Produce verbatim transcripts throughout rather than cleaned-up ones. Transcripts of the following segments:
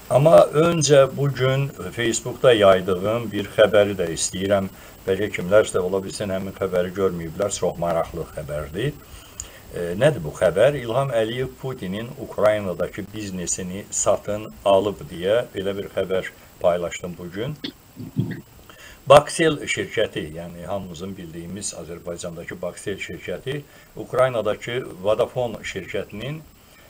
Amma öncə bugün Facebookda yaydığım bir xəbəri də istəyirəm. Bəlkə kimlərsə ola bilsin həmin xəbəri görməyiblər, çox maraqlı xəbərdir. E, nədir bu xəbər? İlham Əliyev Putinin Ukraynadakı biznesini satın alıb deyə belə bir xəbər paylaşdım bugün. Baksel şirkəti, yəni hamımızın bildiyimiz Azərbaycandakı Baksel şirkəti, Ukraynadakı Vodafone şirkətinin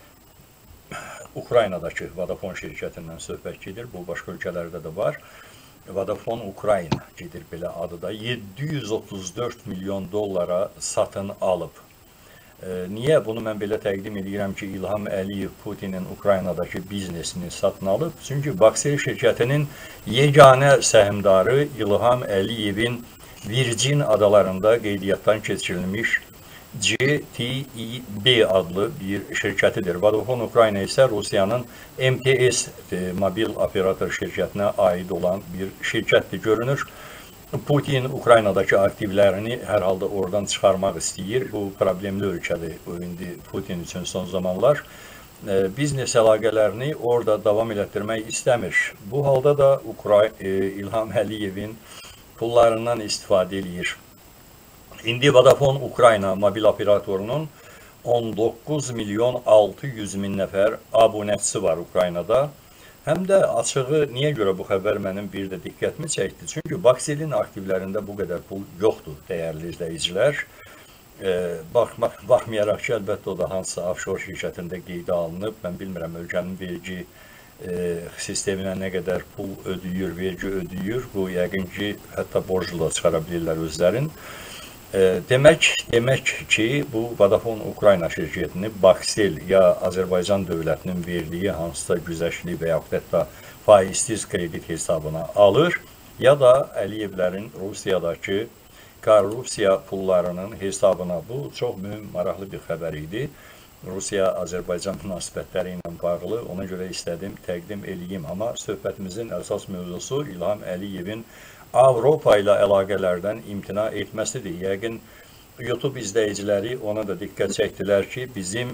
Ukraynadakı Vodafone şirkətindən söhbət gedir. Bu başqa ölkələrdə də var. Vodafone Ukrayna gedir belə adı da. yeddi yüz otuz dörd milyon dollara satın alıb. E, niyə bunu mən belə təqdim edirəm ki, İlham Əliyev Putinin Ukraynadakı biznesini satın alıb? Çünki Baksel şirkətinin yeganə səhmdarı İlham Əliyevin Virgin adalarında qeydiyyatdan keçirilmiş G T E B adlı bir şirkətidir. Vodafone Ukrayna isə Rusiyanın M T S e, mobil operator şirkətinə aid olan bir şirkətdir. Görünür, Putin Ukraynadakı aktivlərini hər halda oradan çıxarmaq istəyir. Bu problemli ölkədir indi Putin üçün son zamanlar. E, biznes əlaqələrini orada davam elətdirmək istəmir. Bu halda da Ukray e, İlham Əliyevin pullarından istifadə edir. İndi Vodafone Ukrayna mobil operatorunun on doqquz milyon altı yüz min nəfər abunəçisi var Ukraynada. Həm də açığı niyə görə bu xəbər mənim bir də diqqətimi çəkdi? Çünki Bakselin aktivlərində bu qədər pul yoxdur, dəyərli izləyicilər. E, baxmaq, baxmayaraq ki, əlbəttə o da hansısa offshore şirkətində qeydə alınıb. Mən bilmirəm, ölkənin vergi e, sisteminə nə qədər pul ödəyir, vergi ödəyir. Bu, yəqin ki, hətta borclu da çıxara bilirlər özlərin. E, demək, demək ki, bu Vodafone Ukrayna şirkətini Baksel ya Azərbaycan dövlətinin verdiyi hansısa güzəştli və yaxud hətta faizsiz kredit hesabına alır, ya da Əliyevlərin Rusiyadakı korrupsiya pullarının hesabına. Bu çox mühüm, maraqlı bir xəbər idi. Rusiya-Azərbaycan münasibətləri ilə bağlı, ona görə istədim təqdim edeyim. Amma söhbətimizin əsas mövzusu İlham Əliyevin Avropa ilə əlaqələrdən imtina etməsidir. Yəqin YouTube izləyiciləri ona da diqqət çəkdilər ki, bizim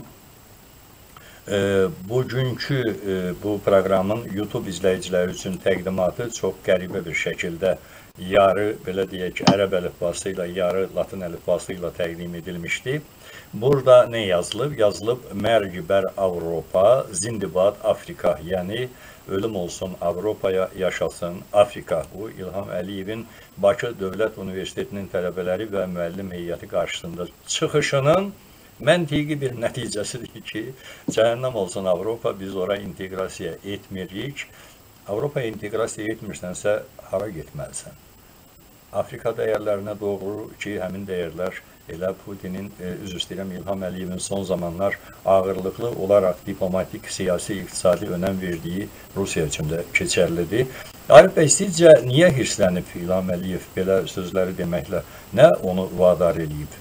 e, bugünkü e, bu proqramın YouTube izləyiciləri üçün təqdimatı çox qəribə bir şəkildə yarı, belə deyək ki, ərəb əlifbası ilə, yarı latın əlifbası ilə təqdim edilmişdi. Burada nə yazılıb? Yazılıb Mərgibər Avropa, Zindibad Afrika, yəni ölüm olsun Avropaya, yaşasın Afrika. Bu İlham Əliyevin Bakı Dövlət Universitetinin tələbələri və müəllim heyəti qarşısında çıxışının məntiqi bir nəticəsidir ki, cəhənnəm olsun Avropa, biz ora inteqrasiya etmirik. Avropaya inteqrasiya etmirsənsə, hara getməlisən? Afrika dəyərlərinə doğru ki, həmin dəyərlər elə Putinin, e, üzr istəyirəm, İlham Əliyevin son zamanlar ağırlıqlı olaraq diplomatik, siyasi, iqtisadi önəm verdiyi Rusiya üçün də keçərlidir. Arif bəy, sizcə niyə hirslənib İlham Əliyev belə sözləri deməklə? Nə onu vadar edib?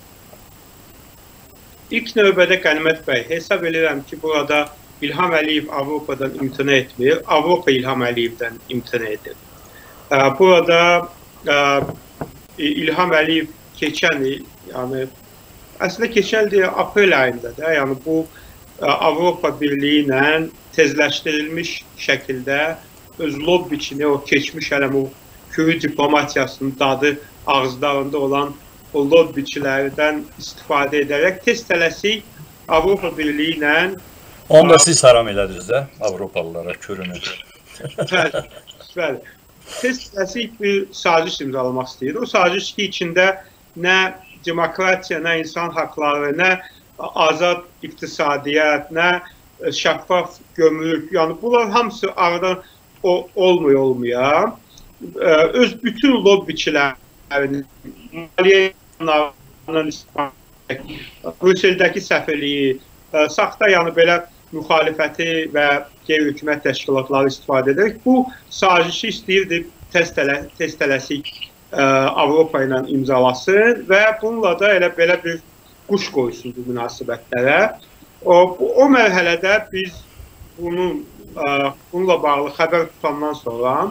İlk növbədə Qənimət bəy, hesab edirəm ki, burada İlham Əliyev Avropadan imtina etmir, Avropa İlham Əliyevdən imtina edir. Burada İlham Əliyev keçən il, yəni əslində keçən il aprel ayında da, yəni bu Avropa Birliyi ilə tezləşdirilmiş şəkildə öz lobbiçini, o keçmiş hələm o kürü diplomatiyasının dadı ağızlarında olan o lobbiçilərdən istifadə edərək tez tələsik Avropa Birliyi ilə onu da siz haram elədiniz də Avropalılara kürünü. Bəli, bəli. Tez tələsik bir saziş imzalamaq istəyir. O saziş ki, içində nə demokratiya, nə insan haqları, nə azad iqtisadiyyat, nə şəffaf gömrük, yəni bunlar hamısı aradan olmuyor olmuyor. Öz bütün lobbiçilərini, maliyyə yanlarından istifadə edək, Brüsseldəki səfirliyi, saxta yəni belə müxalifəti və qeyri-hökumət təşkilatları istifadə edərək bu sazişi istəyirdi tez tələsik Avropa ilə imzalasın və bununla da elə belə bir quş qoysun bu münasibətlərə. O, o mərhələdə biz bunun, bununla bağlı xəbər tutandan sonra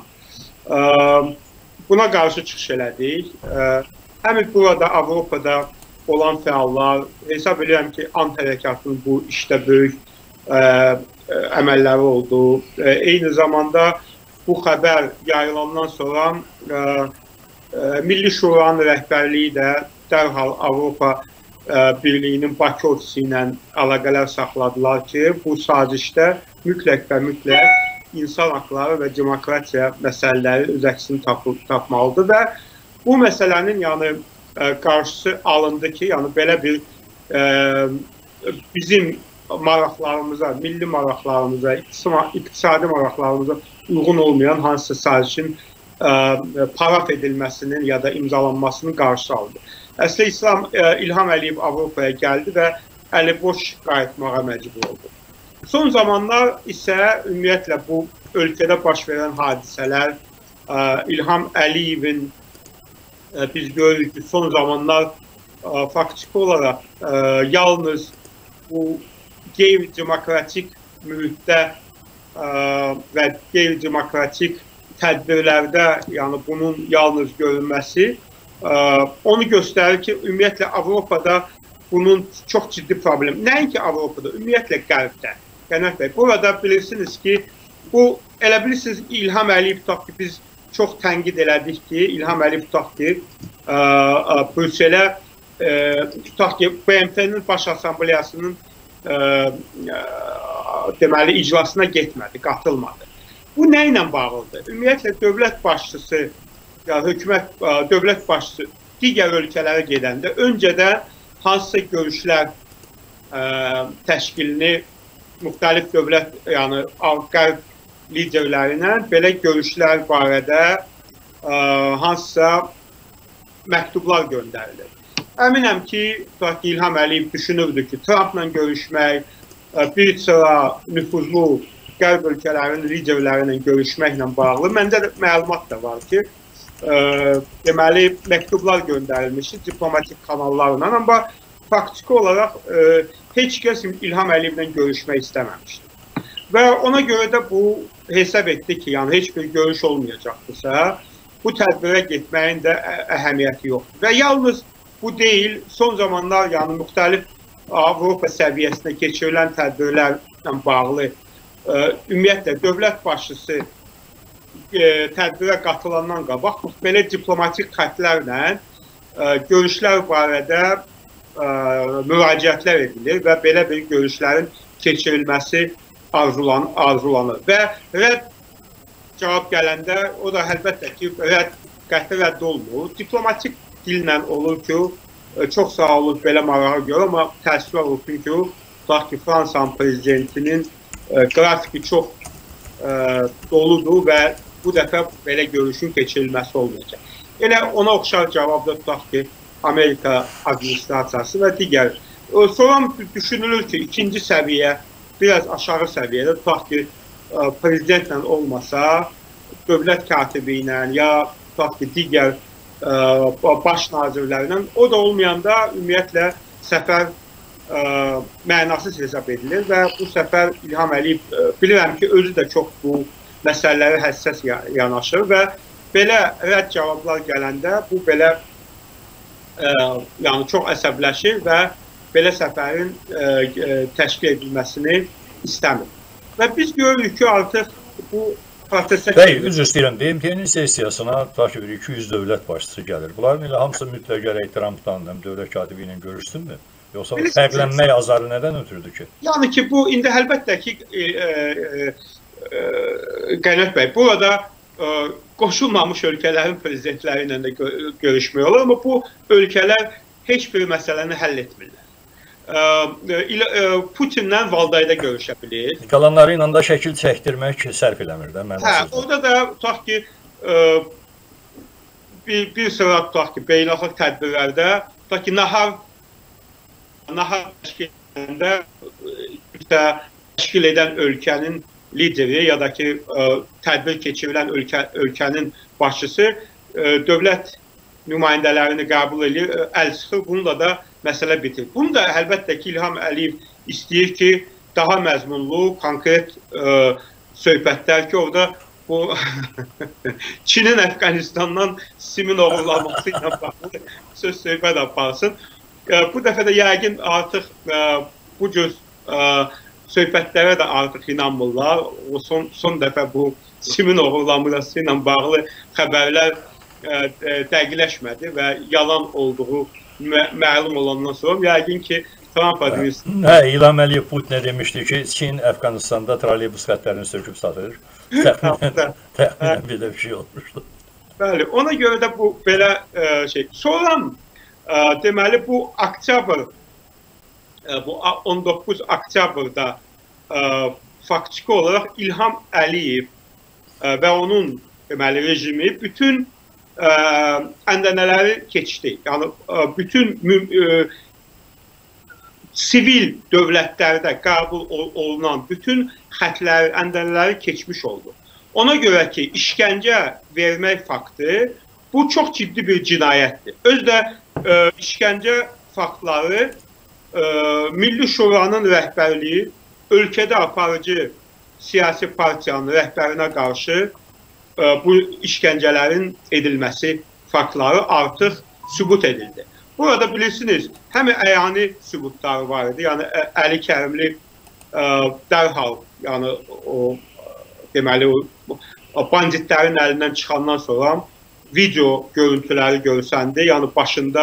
buna qarşı çıxış elədik. Həmin burada Avropada olan fəallar, hesab edirəm ki, Ant hərəkatının bu işdə böyük əməlləri oldu. Eyni zamanda bu xəbər yayılandan sonra Milli Şuranın rəhbərliyi də dərhal Avropa Birliyinin Bakı ofisi ilə əlaqələr saxladılar ki, bu sazişdə mütləq və mütləq insan haqları və demokratiya məsələləri öz əksini tapmalıdır və bu məsələnin yəni qarşısı alındı ki, yəni belə bir bizim maraqlarımıza, milli maraqlarımıza, iqtisadi maraqlarımıza uyğun olmayan hansısa sazişin paraf edilməsinin ya da imzalanmasının qarşısı aldı. Əslində İslam İlham Əliyev Avropaya gəldi və əli boş qayıtmağa məcbur oldu. Son zamanlar isə ümumiyyətlə bu ölkədə baş verən hadisələr İlham Əliyevin biz görürük ki, son zamanlar faktiki olaraq yalnız bu qeyri-demokratik mühitdə və qeyri-demokratik tədbirlərdə, yəni bunun yalnız görünməsi onu göstərir ki, ümumiyyətlə Avropada bunun çox ciddi problemi. Nəinki Avropada, ümumiyyətlə Qərbdə. Qənnət bəy, burada bilirsiniz ki, bu elə bilirsiniz İlham Əliyev tutaq ki, biz çox tənqid elədik ki, İlham Əliyev tutaq ki, Brüsselə tutaq ki, B M T-nin Baş Assambleyasının deməli iclasına getmədi, qatılmadı. Bu nə ilə bağlıdır? Ümumiyyətlə dövlət başçısı, ya hökumət, dövlət başçısı digər ölkələrə gedəndə öncədən hansısa görüşlər təşkilini müxtəlif dövlət, yəni qərb liderləri ilə belə görüşlər barədə hansısa məktublar göndərilir. Əminəm ki, İlham Əliyev düşünürdü ki, Trumpla görüşmək, bir sıra nüfuzlu qərb ölkələrinin liderləri ilə görüşməklə bağlı məndə məlumat da var ki, deməli məktublar göndərilmişdir diplomatik kanallarla, amma faktiki olaraq heç kəs İlham Əliyevlə görüşmək istəməmişdir. Və ona görə də bu hesab etdi ki, yəni heç bir görüş olmayacaqdırsa, bu tədbirə getməyin də əhəmiyyəti yoxdur. Və yalnız bu deyil, son zamanlar yəni müxtəlif Avropa səviyyəsində keçirilən tədbirlərlə bağlı ümumiyyətlə dövlət başçısı tədbirə qatılandan qabaq belə diplomatik xətlərlə görüşlər barədə müraciətlər edilir və belə bir görüşlərin keçirilməsi arzulanır. Və rədd cavab gələndə o da əlbəttə ki, qəti rədd olmur. Diplomatik dillə olur ki, çox sağ olun belə marağa görə, amma təəssüf olur ki, tutaq ki, Fransanın prezidentinin qrafiki çox doludur və bu dəfə belə görüşün keçirilməsi olmayacaq. Elə ona oxşar cavabda tutaq ki, Amerika administrasiyası və digər. Sonra düşünülür ki, ikinci səviyyə, biraz aşağı səviyyədə tutaq ki, prezidentlə olmasa, dövlət katibi ilə ya tutaq ki, digər baş nazirlərlə, o da olmayanda ümumiyyətlə səfər mənasız hesab edilir və bu səfər İlham Əliyev bilirəm ki, özü də çox bu məsələləri həssas yanaşır və belə rədd cavablar gələndə bu belə yəni çox əsəbləşir və belə səfərin təşkil edilməsini istəmir. Və biz görürük ki, artıq bu prosesə... Bəy, üzr istəyirəm, B M T-nin sessiyasına tutaq ki, iki yüz dövlət başçısı gəlir. Bunların elə hamısı mütləq gərək Trumpdan həm dövlət katibi ilə görüşsünmü? Yoxsa fərqlənmək azarı nədən ötürdü ki? Yəni ki, bu indi əlbəttə ki, Qənnət bəy, burada qoşulmamış ölkələrin prezidentləri ilə də görüşmək olur, amma bu ölkələr heç bir məsələni həll etmirlər. Putinlə Valdayda görüşə bilir. Qalanları ilə da şəkil çəkdirmək sərf eləmir də. Hə, orada da tutaq ki, bir sıra tutaq ki, beynəlxalq tədbirlərdə, tutaq ki, nahar nahar təşkil edəndə təşkil edən ölkənin lideri ya da ki, tədbir keçirilən ölkənin başçısı dövlət nümayəndələrini qəbul edir, əl sıxır, bununla da məsələ bitir. Bunu da əlbəttə ki, İlham Əliyev istəyir ki, daha məzmunlu, konkret söhbətlər ki, orada bu Çinin Əfqanistandan simin oğurlanması ilə bağlı söz söhbət aparsın. Bu dəfə də yəqin artıq bu cür söhbətlərə də artıq inanmırlar. O son, son dəfə bu simin oğurlanması ilə bağlı xəbərlər ə, ə, dəqiqləşmədi və yalan olduğu mə məlum olandan sonra yəqin ki, Trump administrasiyonu... Hə, İlham Əliyev Putinə demişdi ki, Çin Əfqanistanda trolleybus xətlərini söküb satır. Təxminən belə bir şey olmuşdu. Bəli, ona görə də bu belə ə, şey. Sonra ə, deməli bu oktyabr, ə, bu on doqquz oktyabrda ə, faktiki olaraq İlham Əliyev ə, və onun deməli rejimi bütün ə, əndənələri keçdi. Yəni ə, bütün ə, sivil dövlətlərdə qəbul olunan bütün xətləri, əndənələri keçmiş oldu. Ona görə ki, işgəncə vermək faktı bu çox ciddi bir cinayətdir. Özdə ə, işgəncə faktları ə, Milli Şuranın rəhbərliyi ölkədə aparıcı siyasi partiyanın rəhbərinə qarşı ə, bu işgəncələrin edilməsi faktları artıq sübut edildi. Burada bilirsiniz, həm əyani sübutları var idi, yəni Əli Kərimli ə, dərhal, yəni o deməli o, o banditlərin əlindən çıxandan sonra video görüntüləri görsəndi, yəni başında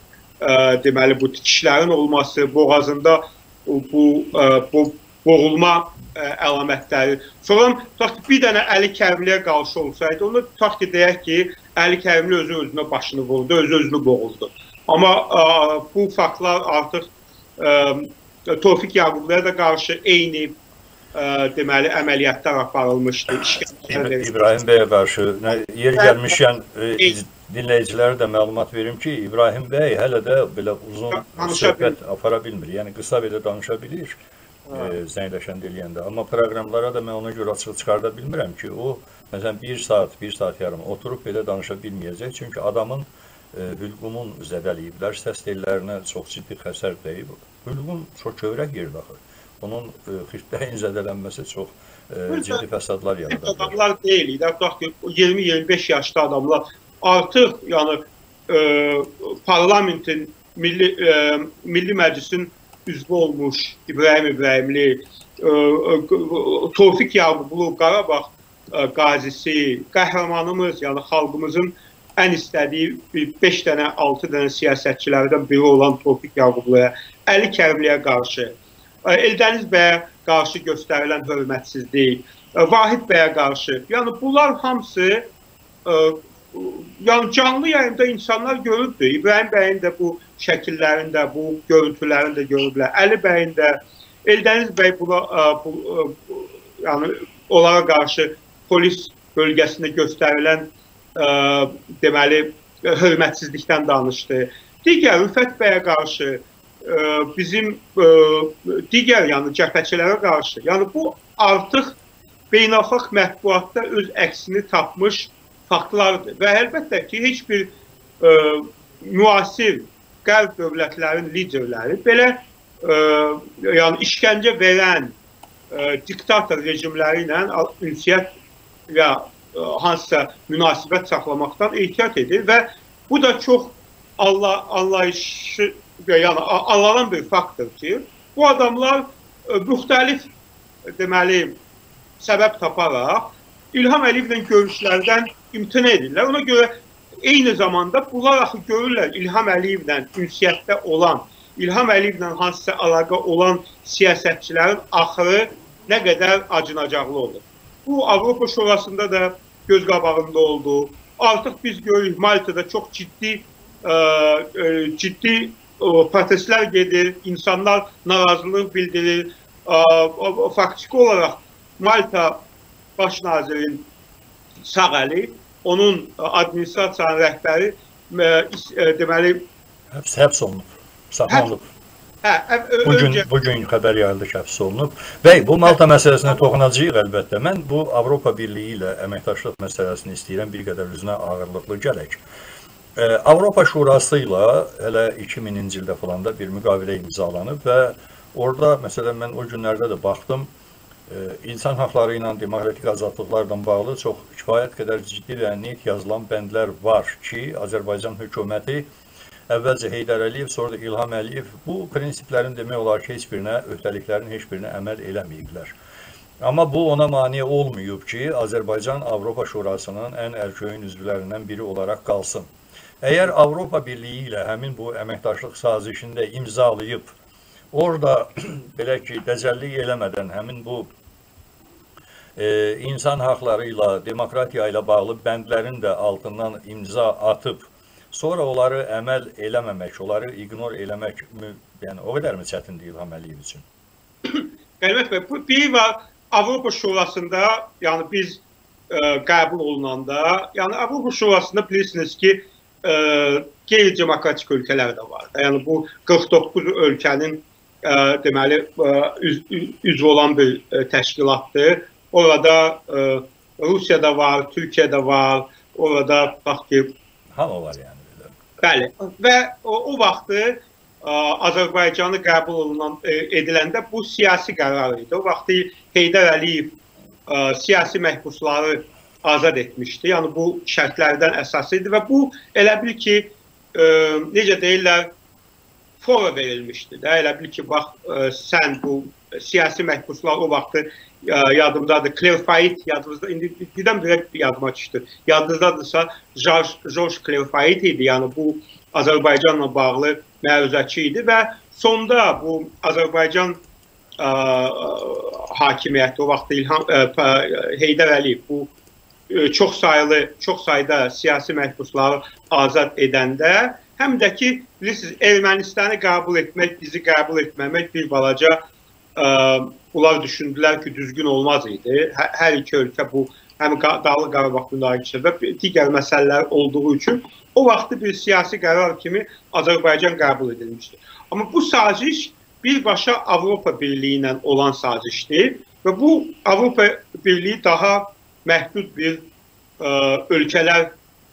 ə, deməli bu tikişlərin olması, boğazında bu, ə, bu boğulma ə, əlamətləri. Sonra tutaq ki, bir dənə Əli Kərimliyə qarşı olsaydı, onu tutaq ki, deyək ki, Əli Kərimli özü özünə başını vurdu, özü özünü boğuldu. Amma ə, bu faktlar artıq ə, Tofiq Yaqubluya da qarşı eyni ə, deməli əməliyyatlar aparılmışdı. İbrahim bəyə qarşı yer gəlmişkən dinləyicilərə də məlumat verim ki, İbrahim bəy hələ də belə uzun söhbət apara bilmir. Yəni qısa belə danışa bilir e, zəngləşən eləyəndə. Amma proqramlara da mən ona görə açıq çıxarda bilmirəm ki, o məsələn bir saat, bir saat yarım oturub belə danışa bilməyəcək. Çünki adamın hülqumun zədəliyiblər, səs tellərinə çox ciddi xəsər dəyib. Hülqum çox kövrək yerdə axır. Onun xirtləyin zədələnməsi çox e, ciddi fəsadlar yaradır. Adamlar deyil, iyirmi iyirmi beş yaşlı adamlar artıq yəni e, parlamentin, milli, e, milli məclisin üzvü olmuş İbrahim İbrahimli, e, e, Tofiq Yaqublu, Qarabağ e, qazisi, qəhrəmanımız, yəni xalqımızın ən istədiyi beş dənə, altı dənə siyasətçilərdən biri olan Tofiq Yaqubluya, Əli Kərimliyə qarşı, Eldəniz bəyə qarşı göstərilən hörmətsizlik, Vahid bəyə qarşı, yəni bunlar hamısı yəni canlı yayında insanlar görürdü. İbrahim bəyin də bu şəkillərində, bu görüntülərində görürdülər. Əli bəyin də, Eldəniz bəy buna, bu, yəni onlara qarşı polis bölgəsində göstərilən Ə, deməli, hörmətsizlikdən danışdı. Digər Rüfət bəyə qarşı, ə, bizim ə, digər yəni cəbhəçilərə qarşı, yəni bu artıq beynəlxalq mətbuatda öz əksini tapmış faktlardır. Və əlbəttə ki, heç bir ə, müasir qərb dövlətlərin liderləri belə ə, yəni işgəncə verən ə, diktator rejimləri ilə ünsiyyət və hansısa münasibət saxlamaqdan ehtiyat edir və bu da çox Allah, anlayışı, yəni anlanan bir faktdır ki, bu adamlar müxtəlif deməli səbəb taparaq İlham Əliyevlə görüşlərdən imtina edirlər. Ona görə eyni zamanda bunlar axı görürlər İlham Əliyevlə ünsiyyətdə olan, İlham Əliyevlə hansısa əlaqə olan siyasətçilərin axırı nə qədər acınacaqlı olur. Bu Avropa Şurasında da göz qabağında oldu. Artıq biz görürük Maltada çox ciddi ə, ə, ciddi ə, protestlər gedir, insanlar narazılıq bildirir. Ə, faktiki olaraq Malta baş nazirin sağ əli, onun administrasiyanın rəhbəri ə, ə, deməli həbs, həbs olunub, saxlanılıb. Hə, bugün, öncə... bugün xəbər yayıldı ki, həbs olunub. Bəy, bu Malta məsələsinə toxunacağıq əlbəttə. Mən bu Avropa Birliyi ilə əməkdaşlıq məsələsini istəyirəm, bir qədər üzünə ağırlıqlı gələk. Ee, Avropa Şurası ilə hələ iki mininci ildə falan da bir müqavilə imzalanıb və orada, məsələn, mən o günlərdə də baxdım, e, insan haqları ilə, demokratik azadlıqlarla bağlı çox kifayət qədər ciddi və net yazılan bəndlər var ki, Azərbaycan hökuməti əvvəlcə Heydər Əliyev, sonra da İlham Əliyev bu prinsiplərin demək olar ki, heç birinə, öhdəliklərin heç birinə əməl eləməyiblər. Amma bu ona mane olmayıb ki, Azərbaycan Avropa Şurasının ən ərköyün üzvlərindən biri olaraq qalsın. Əgər Avropa Birliyi ilə həmin bu əməkdaşlıq sazişində imzalayıb, orada belə ki, dəcəllik eləmədən həmin bu e, insan haqları ilə, demokratiya ilə bağlı bəndlərin də altından imza atıb, sonra onları əməl eləməmək, onları ignor eləmək, yəni o qədər mi çətindir İlham Əliyev üçün? Qənimət bəy, bu biri var, Avropa Şurasında, yəni biz e, qəbul olunanda, yəni Avropa Şurasında bilirsiniz ki, e, qeyri-demokratik ölkələr də var. Yəni bu qırx doqquz ölkənin e, deməli e, üz, üzv olan bir e, təşkilatdır. Orada e, Rusiyada var, Türkiyədə var, orada bax ki, hamı var yəni. Bəli, və o, o vaxtı ə, Azərbaycanı qəbul olunan, ə, ediləndə bu siyasi qərar idi. O vaxtı Heydər Əliyev ə, siyasi məhbusları azad etmişdi. Yəni bu şərtlərdən əsası idi və bu elə bil ki, ə, necə deyirlər, fora verilmişdi də. Elə bil ki, bax, ə, sən bu siyasi məhbuslar o vaxtı ə, yadımdadır. Claire Fayet yadımızda, indi birdən-birə yadıma düşdü. Yadınızdadırsa George Claire Fayet idi. Yəni bu Azərbaycanla bağlı məruzəçi idi və sonda bu Azərbaycan ə, hakimiyyəti o vaxtı İlham ə, Heydər Əliyev bu ə, çox sayılı, çox sayda siyasi məhbusları azad edəndə həm də ki, bilirsiniz, Ermənistanı qəbul etmək, bizi qəbul etməmək bir balaca ə, bunlar düşündülər ki, düzgün olmaz idi. Hər, hər iki ölkə bu, həm Dağlıq Qarabağ münaqişəsi və digər məsələlər olduğu üçün o vaxtı bir siyasi qərar kimi Azərbaycan qəbul edilmişdi. Amma bu saziş birbaşa Avropa Birliyi ilə olan sazişdir və bu Avropa Birliyi daha məhdud bir ə, ölkələr,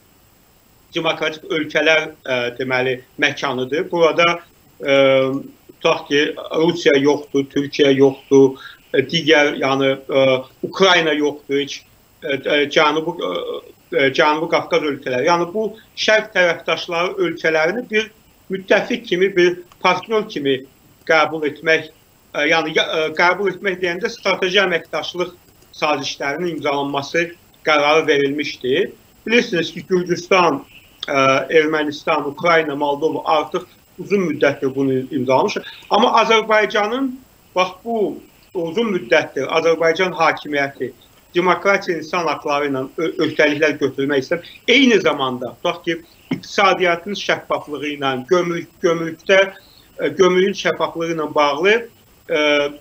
demokratik ölkələr ə, deməli məkanıdır. Burada ə, tutaq ki, Rusiya yoxdur, Türkiyə yoxdur, digər, yəni ə, Ukrayna yoxdur, heç ə, Cənubi, ə, Cənubi Qafqaz ölkələri. Yəni bu şərq tərəfdaşları ölkələrini bir müttəfiq kimi, bir partnyor kimi qəbul etmək, ə, yəni ə, qəbul etmək deyəndə strateji əməkdaşlıq sazişlərinin imzalanması qərarı verilmişdi. Bilirsiniz ki, Gürcüstan, ə, Ermənistan, Ukrayna, Moldova artıq uzun müddətdir bunu imzalamış. Amma Azərbaycanın bax bu uzun müddətdir Azərbaycan hakimiyyəti demokratiya, insan haqları ilə öhdəliklər götürmək istəyir. Eyni zamanda tutaq ki, iqtisadiyyatın şəffaflığı ilə, gömrük, gömrükdə gömrüyün şəffaflığı ilə bağlı ə,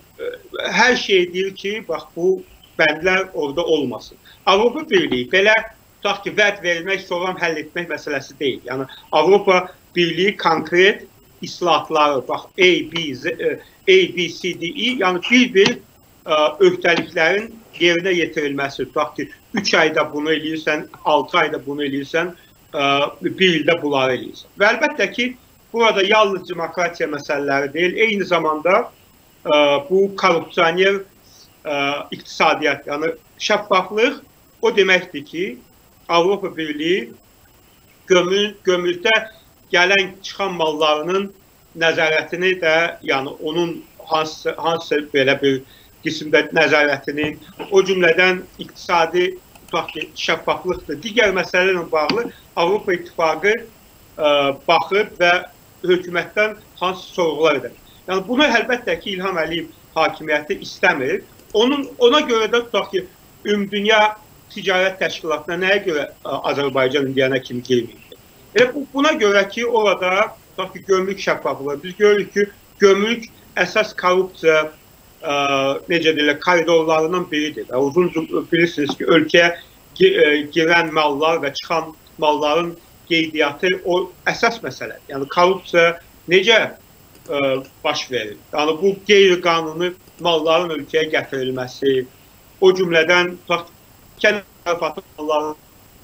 hər şey deyir ki, bax bu bəndlər orada olmasın. Avropa Birliyi belə tutaq ki, vəd verilmək, sonra həll etmək məsələsi deyil. Yəni Avropa Birliyi konkret islahatları, bax A, B, Z, A, B, C, D, E, yəni bir-bir öhdəliklərin yerinə yetirilməsi. Tutaq ki, üç ayda bunu eləyirsən, altı ayda bunu eləyirsən, bir ildə bunları eləyirsən. Və əlbəttə ki, burada yalnız demokratiya məsələləri deyil, eyni zamanda bu korrupsioner iqtisadiyyat, yəni şəffaflıq o deməkdir ki, Avropa Birliyi gömrükdə gələn çıxan mallarının nəzarətini də, yəni onun hansı, hansı belə bir qismdə nəzarətinin, o cümlədən iqtisadi tutaq ki, şəffaflıqdır. Digər məsələlərlə bağlı Avropa İttifaqı ə, baxıb və hökumətdən hansı sorğular edir. Yəni bunu əlbəttə ki, İlham Əliyev hakimiyyəti istəmir. Onun, ona görə də tutaq ki, Ümumdünya Ticarət Təşkilatına nəyə görə Azərbaycan indiyənə kimi girməyib? Elə buna görə ki, orada tutaq ki, gömrük şəffaflığı, biz görürük ki, gömrük əsas korrupsiya ə, necə deyirlər, koridorlarından biridir. Uzun bilirsiniz ki, ölkəyə girən mallar və çıxan malların qeydiyyatı o əsas məsələdir. Yəni korrupsiya necə ə, baş verir? Yəni bu qeyri-qanuni malların ölkəyə gətirilməsi, o cümlədən tutaq ki, kənd tərəfatı malların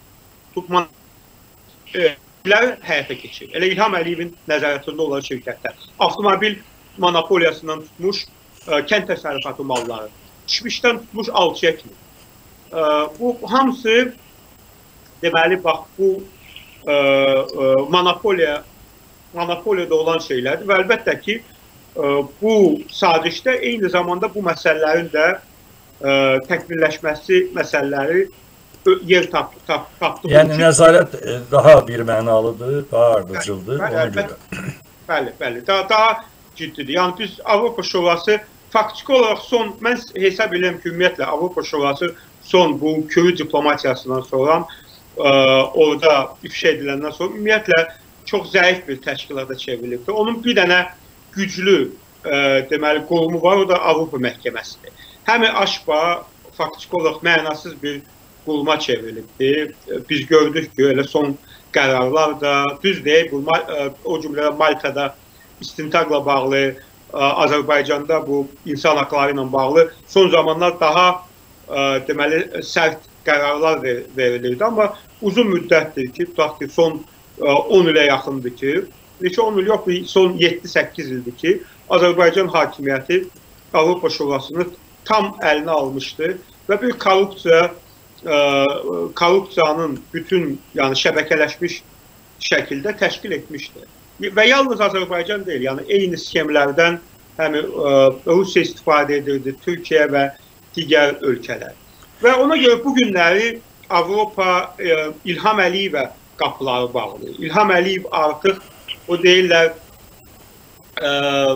tutmaları həyata keçir. Elə İlham Əliyevin nəzarətində olan şirkətlər, avtomobil monopoliyasından tutmuş ə, kənd təsərrüfatı malları, keçmişdən tutmuş alçıya kimi. Ə, bu hamısı deməli bax bu ə, ə, monopoliya monopoliyada olan şeylərdir və əlbəttə ki, bu sazişdə eyni zamanda bu məsələlərin də təkmilləşməsi məsələləri yer tapdı. Tap, tapdı yəni üçün. Nəzarət daha bir mənalıdır, daha ardıcıldır bəli, ona bəli, görə. Bəli, bəli, daha, daha ciddidir. Yəni biz Avropa Şurası faktiki olaraq son, mən hesab edirəm ki, ümumiyyətlə Avropa Şurası son bu Kürü diplomatiyasından sonra ə, orada ifşa ediləndən sonra ümumiyyətlə çox zəif bir təşkilata çevrilibdir. Onun bir dənə güclü ə, deməli qurumu var, o da Avropa Məhkəməsidir. Həmi Aşba faktiki olaraq mənasız bir quruma çevrilibdir. Biz gördük ki, elə son qərarlar da düz deyil, bu, o cümlədə Maltada istintaqla bağlı, Azərbaycanda bu insan haqları ilə bağlı son zamanlar daha ə, deməli sərt qərarlar ver, verilirdi. Amma uzun müddətdir ki, tutaq ki, son ə, on ilə yaxındır ki, neçə on il yox, son yeddi səkkiz ildir ki, Azərbaycan hakimiyyəti Avropa Şurasını tam əlinə almışdı və bir korrupsiya, ə, korrupsiyanın bütün yəni şəbəkələşmiş şəkildə təşkil etmişdi. Və yalnız Azərbaycan deyil, yəni eyni sxemlərdən həmi ə, Rusiya istifadə edirdi, Türkiyə və digər ölkələr. Və ona görə bu günləri Avropa ə, İlham Əliyevə qapıları bağlayır. İlham Əliyev artıq o deyirlər ə,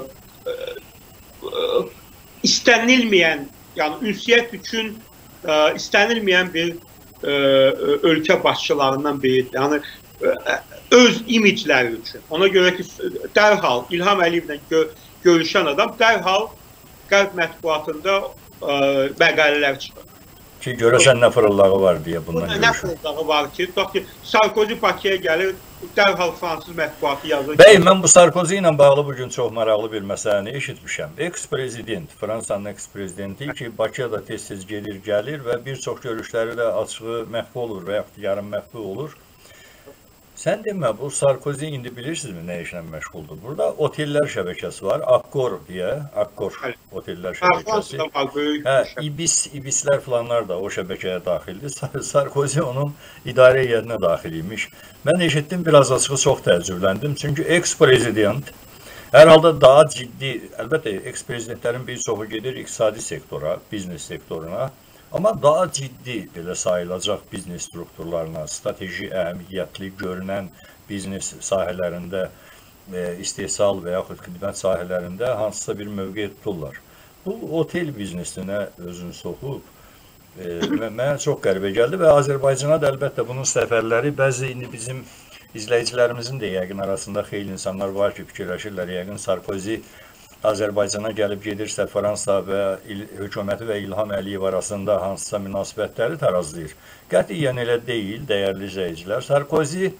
ə, istənilməyən, yəni ünsiyyət üçün ə, istənilməyən bir ə, ölkə başçılarından biridir. Yəni ə, öz imicləri üçün. Ona görə ki, dərhal İlham Əliyevlə gö görüşən adam dərhal qərb mətbuatında ə, məqalələr çıxır. Ki, görəsən nə fırıllağı var deyə bundan görüşür. Nə fırıllağı var ki, tutaq ki, Sarkozy Bakıya gəlir, dərhal fransız mətbuatı yazır. Bəy, mən bu Sarkozy ilə bağlı bugün çox maraqlı bir məsələni eşitmişəm. Eks-prezident, Fransanın eks-prezidenti ki, Bakıya da tez-tez gelir, gəlir və bir çox görüşləri də açığı məxfi olur və yaxud yarım məxfi olur. Sən demə, bu Sarkozy indi bilirsinizmi nə işlə məşğuldur? Burada otellər şəbəkəsi var, Akkor deyə, Akkor otellər şəbəkəsi. Hə, İbis, İbislər falanlar da o şəbəkəyə daxildir. Sarkozy onun idarə heyətinə daxil imiş. Mən eşitdim, biraz açığı çox təəccübləndim. Çünki eks-prezident hər halda daha ciddi, əlbəttə eks-prezidentlərin bir çoxu gedir iqtisadi sektora, biznes sektoruna. Amma daha ciddi belə sayılacaq biznes strukturlarına, strateji əhəmiyyətli görünən biznes sahələrində, e, istehsal və yaxud xidmət sahələrində hansısa bir mövqe tuturlar. Bu otel biznesinə özünü soxub, e, mənə çox qəribə gəldi və Azərbaycana da əlbəttə bunun səfərləri, bəzi indi bizim izləyicilərimizin də yəqin arasında xeyli insanlar var ki, fikirləşirlər, yəqin Sarkozy Azərbaycana gəlib gedirsə, Fransa və hökuməti və İlham Əliyev arasında hansısa münasibətləri tarazlayır. Qətiyyən elə deyil, dəyərli izləyicilər. Sarkozy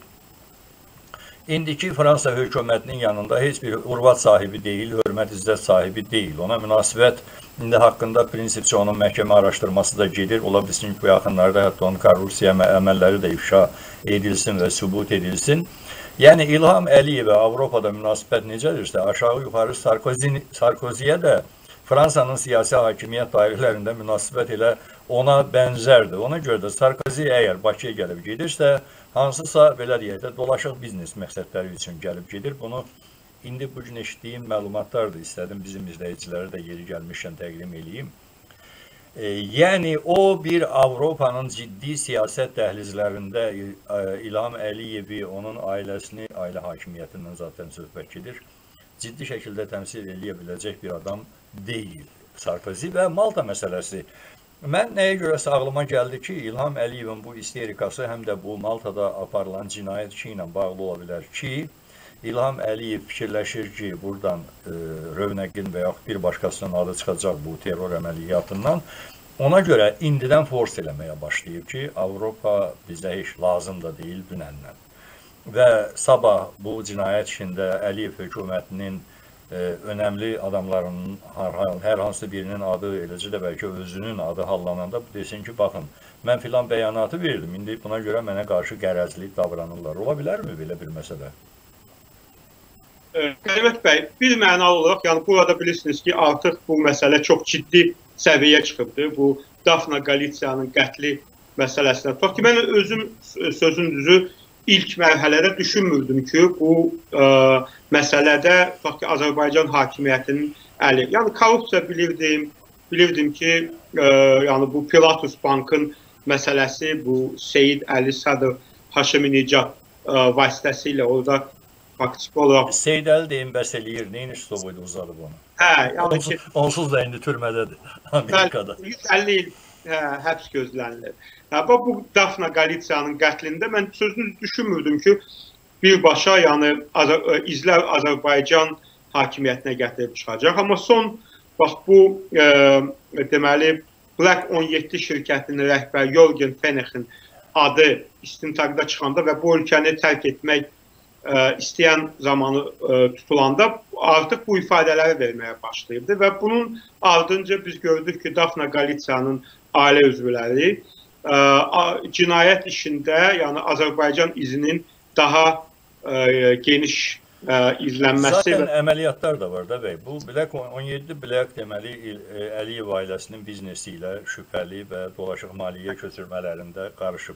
indiki Fransa hökumətinin yanında heç bir urvat sahibi deyil, hörmət izzət sahibi deyil. Ona münasibət indi haqqında prinsipçi onun məhkəmə araşdırması da gedir. Ola bilsin ki, bu yaxınlarda hətta onun korrupsiya əməlləri də ifşa edilsin və sübut edilsin. Yəni İlham Əliyevə Avropada münasibət necədirsə, aşağı-yuxarı Sarkozyyə də Fransanın siyasi hakimiyyət dairələrində münasibət elə ona bənzərdir. Ona görə də Sarkozy əgər Bakıya gəlib gedirsə, hansısa belə deyək də dolaşıq biznes məqsədləri üçün gəlib gedir. Bunu indi bugün eşitdiyim məlumatlardır. İstədim bizim izləyiciləri də yeri gəlmişkən təqdim edeyim. E, yəni o bir Avropanın ciddi siyasət dəhlizlərində İlham Əliyevi, onun ailəsini, ailə hakimiyyətindən zaten söhbət gedir, ciddi şəkildə təmsil edə biləcək bir adam deyil Sarkozy və Malta məsələsi. Mən nəyə görəsə ağlıma gəldi ki, İlham Əliyevin bu isterikası həm də bu Maltada aparılan cinayət işi ilə bağlı ola bilər ki, İlham Əliyev fikirləşir ki, buradan e, Rövnəqin və yaxud bir başqasının adı çıxacaq bu terror əməliyyatından. Ona görə indidən force eləməyə başlayıb ki, Avropa bizə heç lazım da deyil dünəndən. Və sabah bu cinayət işində Əliyev hökumətinin e, önəmli adamlarının hər hansı birinin adı, eləcə də bəlkə özünün adı hallananda desin ki, baxın, mən filan bəyanatı verdim, indi buna görə mənə qarşı qərəzli davranırlar. Ola bilərmi belə bir məsələ? Qəribət bəy, bir mənalı olaraq, yəni burada bilirsiniz ki, artıq bu məsələ çox ciddi səviyyəyə çıxıbdır. Bu Dafna Qalitsiyanın qətli məsələsinə. Tutaq ki, mən özüm sözün düzü ilk mərhələdə düşünmürdüm ki, bu ə, məsələdə tutaq ki, Azərbaycan hakimiyyətinin əli. Yəni korrupsiya bilirdim, bilirdim ki, ə, yəni bu Pilatus Bankın məsələsi, bu Seyid Əli Sadr Haşimi Nicat ə, vasitəsilə orada faktiki olaraq... Seyid Əli deyin bəs eləyir, neyin üstü boyda uzadıb onu? Hə, yəni onsuz, ki... Onsuz da indi türmədədir Amerikada. yüz əlli il hə, həbs gözlənilir. Hə, bu Dafna Qalitsyanın qətlində mən sözünü düşünmürdüm ki, birbaşa yəni Azər izlər Azərbaycan hakimiyyətinə gətirib çıxacaq. Amma son, bax bu e, deməli, Black on yeddi şirkətinin rəhbəri Jürgen Fenech'in adı istintaqda çıxanda və bu ölkəni tərk etmək ə, istəyən zamanı ə, tutulanda artıq bu ifadələri verməyə başlayırdı və bunun ardınca biz gördük ki, Dafna Qalitsyanın ailə üzvləri ə, cinayət işində, yəni Azərbaycan izinin daha ə, geniş ə, izlənməsi. Zaten və... əməliyyatlar da var da bəy. Bu Black on yeddi Black deməli Əliyev ailəsinin biznesi ilə şübhəli və dolaşıq maliyyə köçürmələrində qarışıb.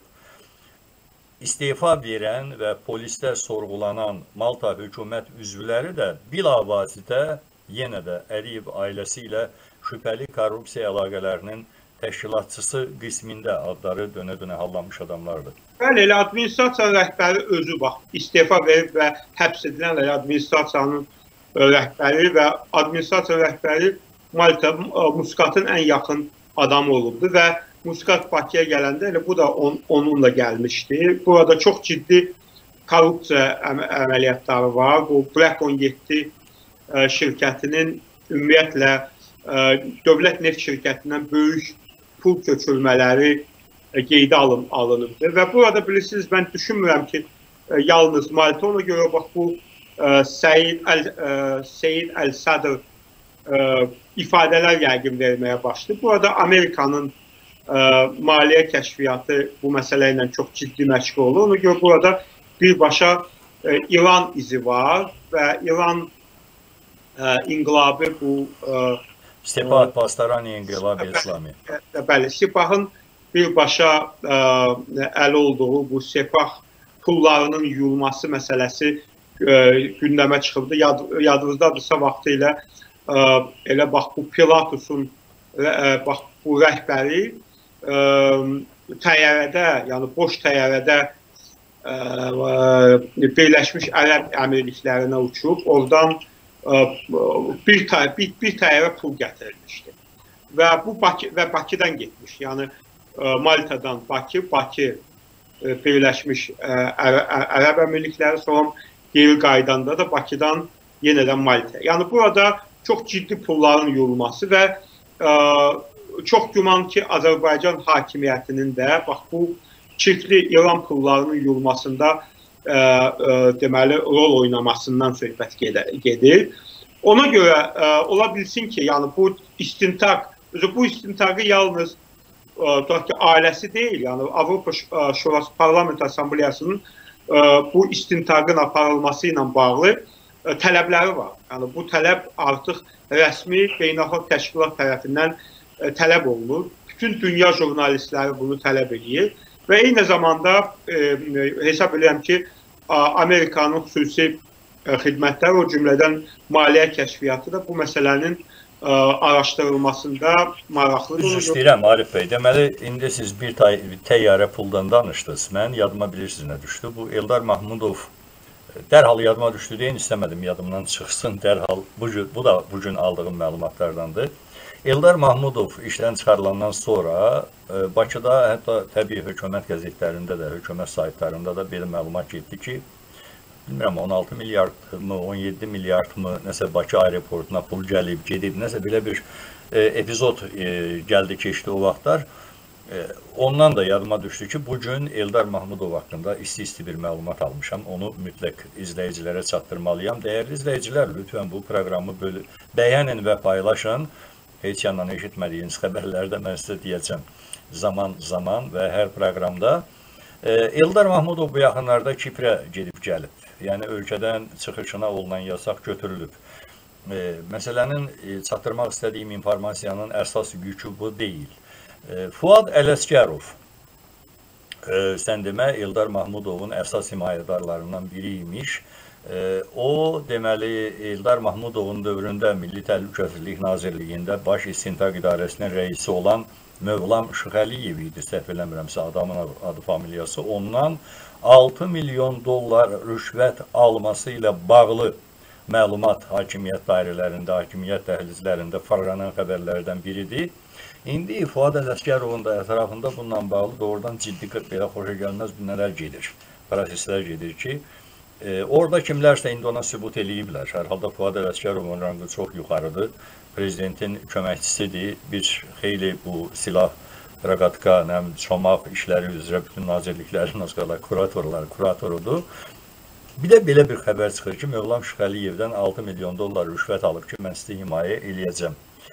İstefa verən və polisdə sorğulanan Malta hökumət üzvləri də bilavasitə yenə də Əliyev ailəsi ilə şübhəli korrupsiya əlaqələrinin təşkilatçısı qismində adları dönə-dönə hallanmış adamlardır. Bəli, elə administrasiya rəhbəri özü bax, istefa verib və həbs edilən administrasiyanın rəhbəri və administrasiya rəhbəri Malta Muskatın ən yaxın adamı olubdu və Muskat Bakıya gələndə elə bu da on, onunla gəlmişdi. Burada çox ciddi korrupsiya əm əməliyyatları var. Bu Black on yeddi ə, şirkətinin ümumiyyətlə ə, dövlət neft şirkətindən böyük pul köçürmələri ə, qeydə alın, alınıbdır. Və burada bilirsiniz, mən düşünmürəm ki, ə, yalnız Malta, ona görə bax bu ə, Seyid Əl, ə, Seyid Əl Sadr ə, ifadələr yəqin verməyə başladı. Burada Amerikanın Ə, maliyyə kəşfiyyatı bu məsələ ilə çox ciddi məşğul olur. Ona görə burada birbaşa ə, İran izi var və İran ə, inqilabı bu... Ə, Sepah Pastarani İnqilabı İslami. Bəli, Sepahın birbaşa ə, əli olduğu bu Sepah pullarının yuyulması məsələsi ə, gündəmə çıxırdı. Yad, yadınızdadırsa vaxtı ilə ə, elə bax bu Pilatusun ə, bax bu rəhbəri Ə, təyyarədə, yəni boş təyyarədə ə, ə, Birləşmiş Ərəb Əmirliklərinə uçub, oradan ə, bir, bir, bir təyyarə pul gətirilmişdi. Və bu Bakı, və Bakıdan getmiş. Yəni ə, Maltadan Bakı, Bakı ə, Birləşmiş ə, Ərəb Əmirlikləri, sonra geri qaydanda da Bakıdan yenədən Malta. Yəni burada çox ciddi pulların yuyulması və ə, çox güman ki, Azərbaycan hakimiyyətinin də bax bu çirkli İran pullarının yuyulmasında ə, ə, deməli rol oynamasından söhbət gedir. Ona görə ə, ola bilsin ki, yəni bu istintaq, bu istintaqı yalnız ə, ki, ailəsi deyil, yəni Avropa Şurası Parlament Assambleyasının ə, bu istintaqın aparılması ilə bağlı ə, tələbləri var. Yəni bu tələb artıq rəsmi beynəlxalq təşkilat tərəfindən tələb olunur. Bütün dünya jurnalistləri bunu tələb edir və eyni zamanda e, hesab edirəm ki, Amerikanın xüsusi e, xidmətləri, o cümlədən maliyyə kəşfiyyatı da bu məsələnin e, araşdırılmasında maraqlıdır. Üzr istəyirəm Arif bəy. Deməli, indi siz bir təyyarə puldan danışdınız. Mən yadıma bilirsiniz nə düşdü. Bu Eldar Mahmudov dərhal yadıma düşdü deyin, istəmədim yadımdan çıxsın. Dərhal bu, bu da bugün aldığım məlumatlardandır. Eldar Mahmudov işdən çıxarılandan sonra Bakıda, hətta təbii hökumət qəzetlərində də, hökumət saytlarında da belə məlumat getdi ki, bilmirəm on altı milyard mı, on yeddi milyard mı, nəsə Bakı aeroportuna pul gəlib, gedib, nəsə belə bir e, epizod e, gəldi, keçdi o vaxtlar. E, ondan da yadıma düşdü ki, bugün Eldar Mahmudov haqqında isti-isti bir məlumat almışam. Onu mütləq izləyicilərə çatdırmalıyam. Dəyərli izləyicilər, lütfən bu proqramı bəyənin və paylaşın. Heç yandan eşitmədiyiniz xəbərləri də mən sizə deyəcəm zaman-zaman və hər proqramda. Eldar Mahmudov bu yaxınlarda Kiprə gedib gəlib. Yəni, ölkədən çıxışına olunan yasaq götürülüb. Məsələnin çatdırmaq istədiyim informasiyanın əsas yükü bu deyil. Fuad Ələsgərov e, sən demə, Eldar Mahmudovun əsas himayədarlarından biri imiş. E, o, deməli, Eldar Mahmudovun dövründə Milli Təhlükəsizlik Nazirliyində Baş İstintaq İdarəsinin rəisi olan Mövlam Şıxəliyev idi, səhv eləmirəmsə adamın adı familiyası. Ondan altı milyon dollar rüşvət alması ilə bağlı məlumat hakimiyyət dairələrində, hakimiyyət dəhlizlərində fırlanan xəbərlərdən biridir. İndi Fuad Ələsgərovun da ətrafında bununla bağlı doğrudan ciddi, belə xoşa gəlməz nələr gedir, proseslər gedir ki, e, orada kimlərsə indi ona sübut eləyiblər. Hər halda Fuad Ələsgərovun rəngı çox yuxarıdır. Prezidentin köməkçisidir. Bir xeyli bu silah, raqatka, çomaq işləri üzrə bütün nazirliklərin az qala kuratorları, kuratorudur. Bir də belə bir xəbər çıxır ki, Mövlam Şıxəliyevdən altı milyon dollar rüşvət alıb ki, mən sizə himayə eləyəcəm.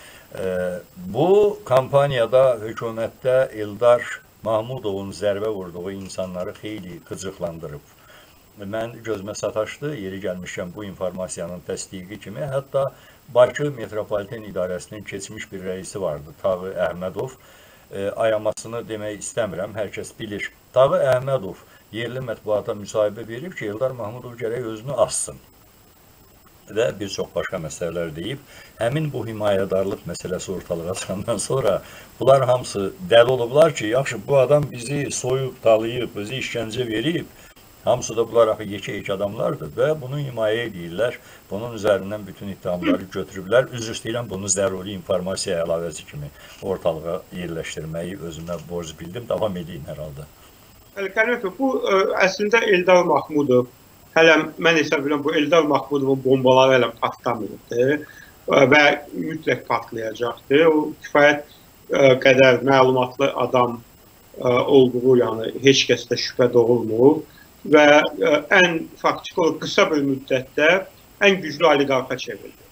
Bu kampaniyada hökumətdə Eldar Mahmudovun zərbə vurduğu insanları xeyli qıcıqlandırıb. Mən gözümə sataşdı, yeri gəlmişkən bu informasiyanın təsdiqi kimi, hətta Bakı Metropoliten İdarəsinin keçmiş bir rəisi vardı, Tağı Əhmədov. Ayamasını demək istəmirəm, hər kəs bilir. Tağı Əhmədov yerli mətbuata müsahibə verib ki, Eldar Mahmudov gərək özünü assın və bir çox başqa məsələlər deyib. Həmin bu himayədarlıq məsələsi ortalığa çıxandan sonra bunlar hamısı dəli olublar ki, yaxşı, bu adam bizi soyub, talayıb, bizi işgəncə verib. Hamısı da bunlar axı yekə-yekə adamlardır və bunu himayə edirlər. Bunun üzərindən bütün ittihamları götürüblər. Üzr istəyirəm, bunu zəruri informasiya əlavəsi kimi ortalığa yerləşdirməyi özümə borc bildim. Davam edeyim hər halda. Qəribəf, bu ə, əslində Eldar Mahmudov, hələ mən hesab edirəm, bu Eldar Mahmudovun bombaları hələ partlamayıbdır və mütləq partlayacaqdır. O kifayət ə, qədər məlumatlı adam ə, olduğu, yəni heç kəsdə şübhə doğulmur və ə, ən faktik olaraq qısa bir müddətdə ən güclü oliqarxa çevrildi.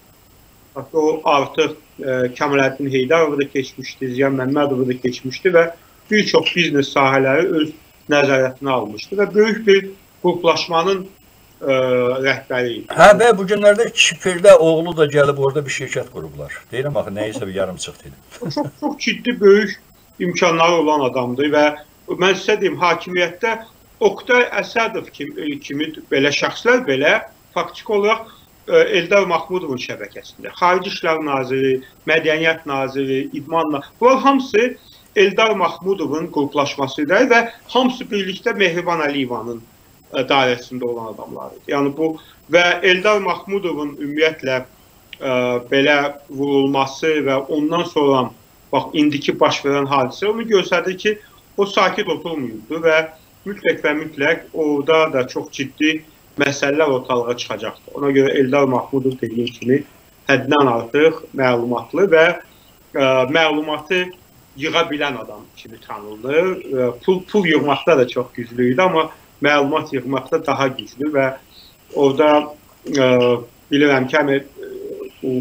O artıq ə, Kəmaləddin Heydarovu da keçmişdi, Ziya Məmmədovu da keçmişdi və bir çox biznes sahələri öz nəzarətinə almışdı və böyük bir qruplaşmanın ə, rəhbəri idi. Hə, və bu günlərdə Kipirdə oğlu da gəlib orada bir şirkət qurublar. Deyirəm, axı, nəyisə bir yarım çıx dedim. Çox, çox ciddi, böyük imkanları olan adamdır və mən sizə deyim, hakimiyyətdə Oktay Əsədov kimi, kimi belə şəxslər belə faktik olaraq ə, Eldar Mahmudovun şəbəkəsində. Xarici İşlər Naziri, Mədəniyyət Naziri, İdman Naziri, bunlar hamısı Eldar Mahmudovun qruplaşmasıdır və hamısı birlikdə Mehriban Əliyevanın dairəsində olan adamlardır. Yəni bu və Eldar Mahmudovun ümumiyyətlə ə, belə vurulması və ondan sonra bax indiki baş verən hadisə onu göstərdir ki, o sakit oturmuyubdu və mütləq və mütləq orada da çox ciddi məsələlər ortalığa çıxacaqdır. Ona görə Eldar Mahmudov dediyim kimi həddən artıq məlumatlı və ə, məlumatı yığa bilən adam kimi tanınır. Pul, pul yığmaqda da çox güclüydü, amma məlumat yığmaqda daha güclü və orada e, bilirəm ki, həmi, e,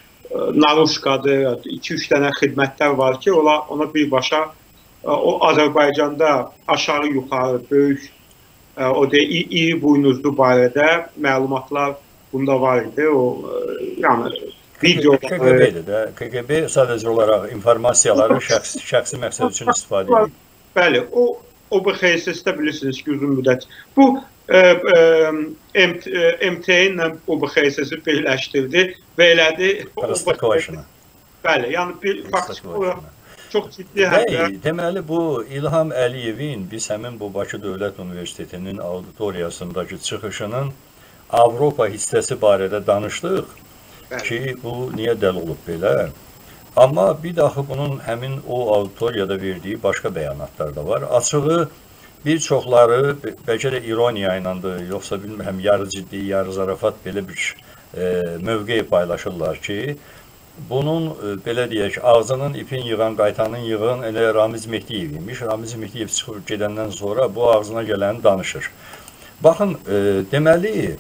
Naruşkadır, iki üç dənə xidmətlər var ki, ona, ona birbaşa e, o Azərbaycanda aşağı yuxarı böyük e, o da iri buynuzlu barədə məlumatlar bunda var idi. O, e, yəni video K G B-dir də. K G B sadəcə olaraq informasiyaları şəxsi, şəxsi məqsəd üçün istifadə edir. Bəli, o O B X S-də bilirsiniz ki, uzun müddət. Bu e, e, M T N-lə O B X S-i birləşdirdi və elədi. Prostokovaşına. Bəli, yəni bir faktik olaraq çox ciddi həddə. Deməli, bu İlham Əliyevin biz həmin bu Bakı Dövlət Universitetinin auditoriyasındakı çıxışının Avropa hissəsi barədə danışdıq. Bəli. Ki, bu niyə dəl olub belə? Amma bir daxı bunun həmin o auditoriyada verdiyi başqa bəyanatlar da var. Açığı bir çoxları, bəlkə də ironiya iləndir, yoxsa bilmirəm, yarı ciddi, yarı zarafat belə bir e, mövqeyi paylaşırlar ki, bunun, e, belə deyək, ağzının ipin yığan, qaytanın yığan elə Ramiz Mehdiyev imiş. Ramiz Mehdiyev çıxıb gedəndən sonra bu ağzına gələni danışır. Baxın, e, deməli,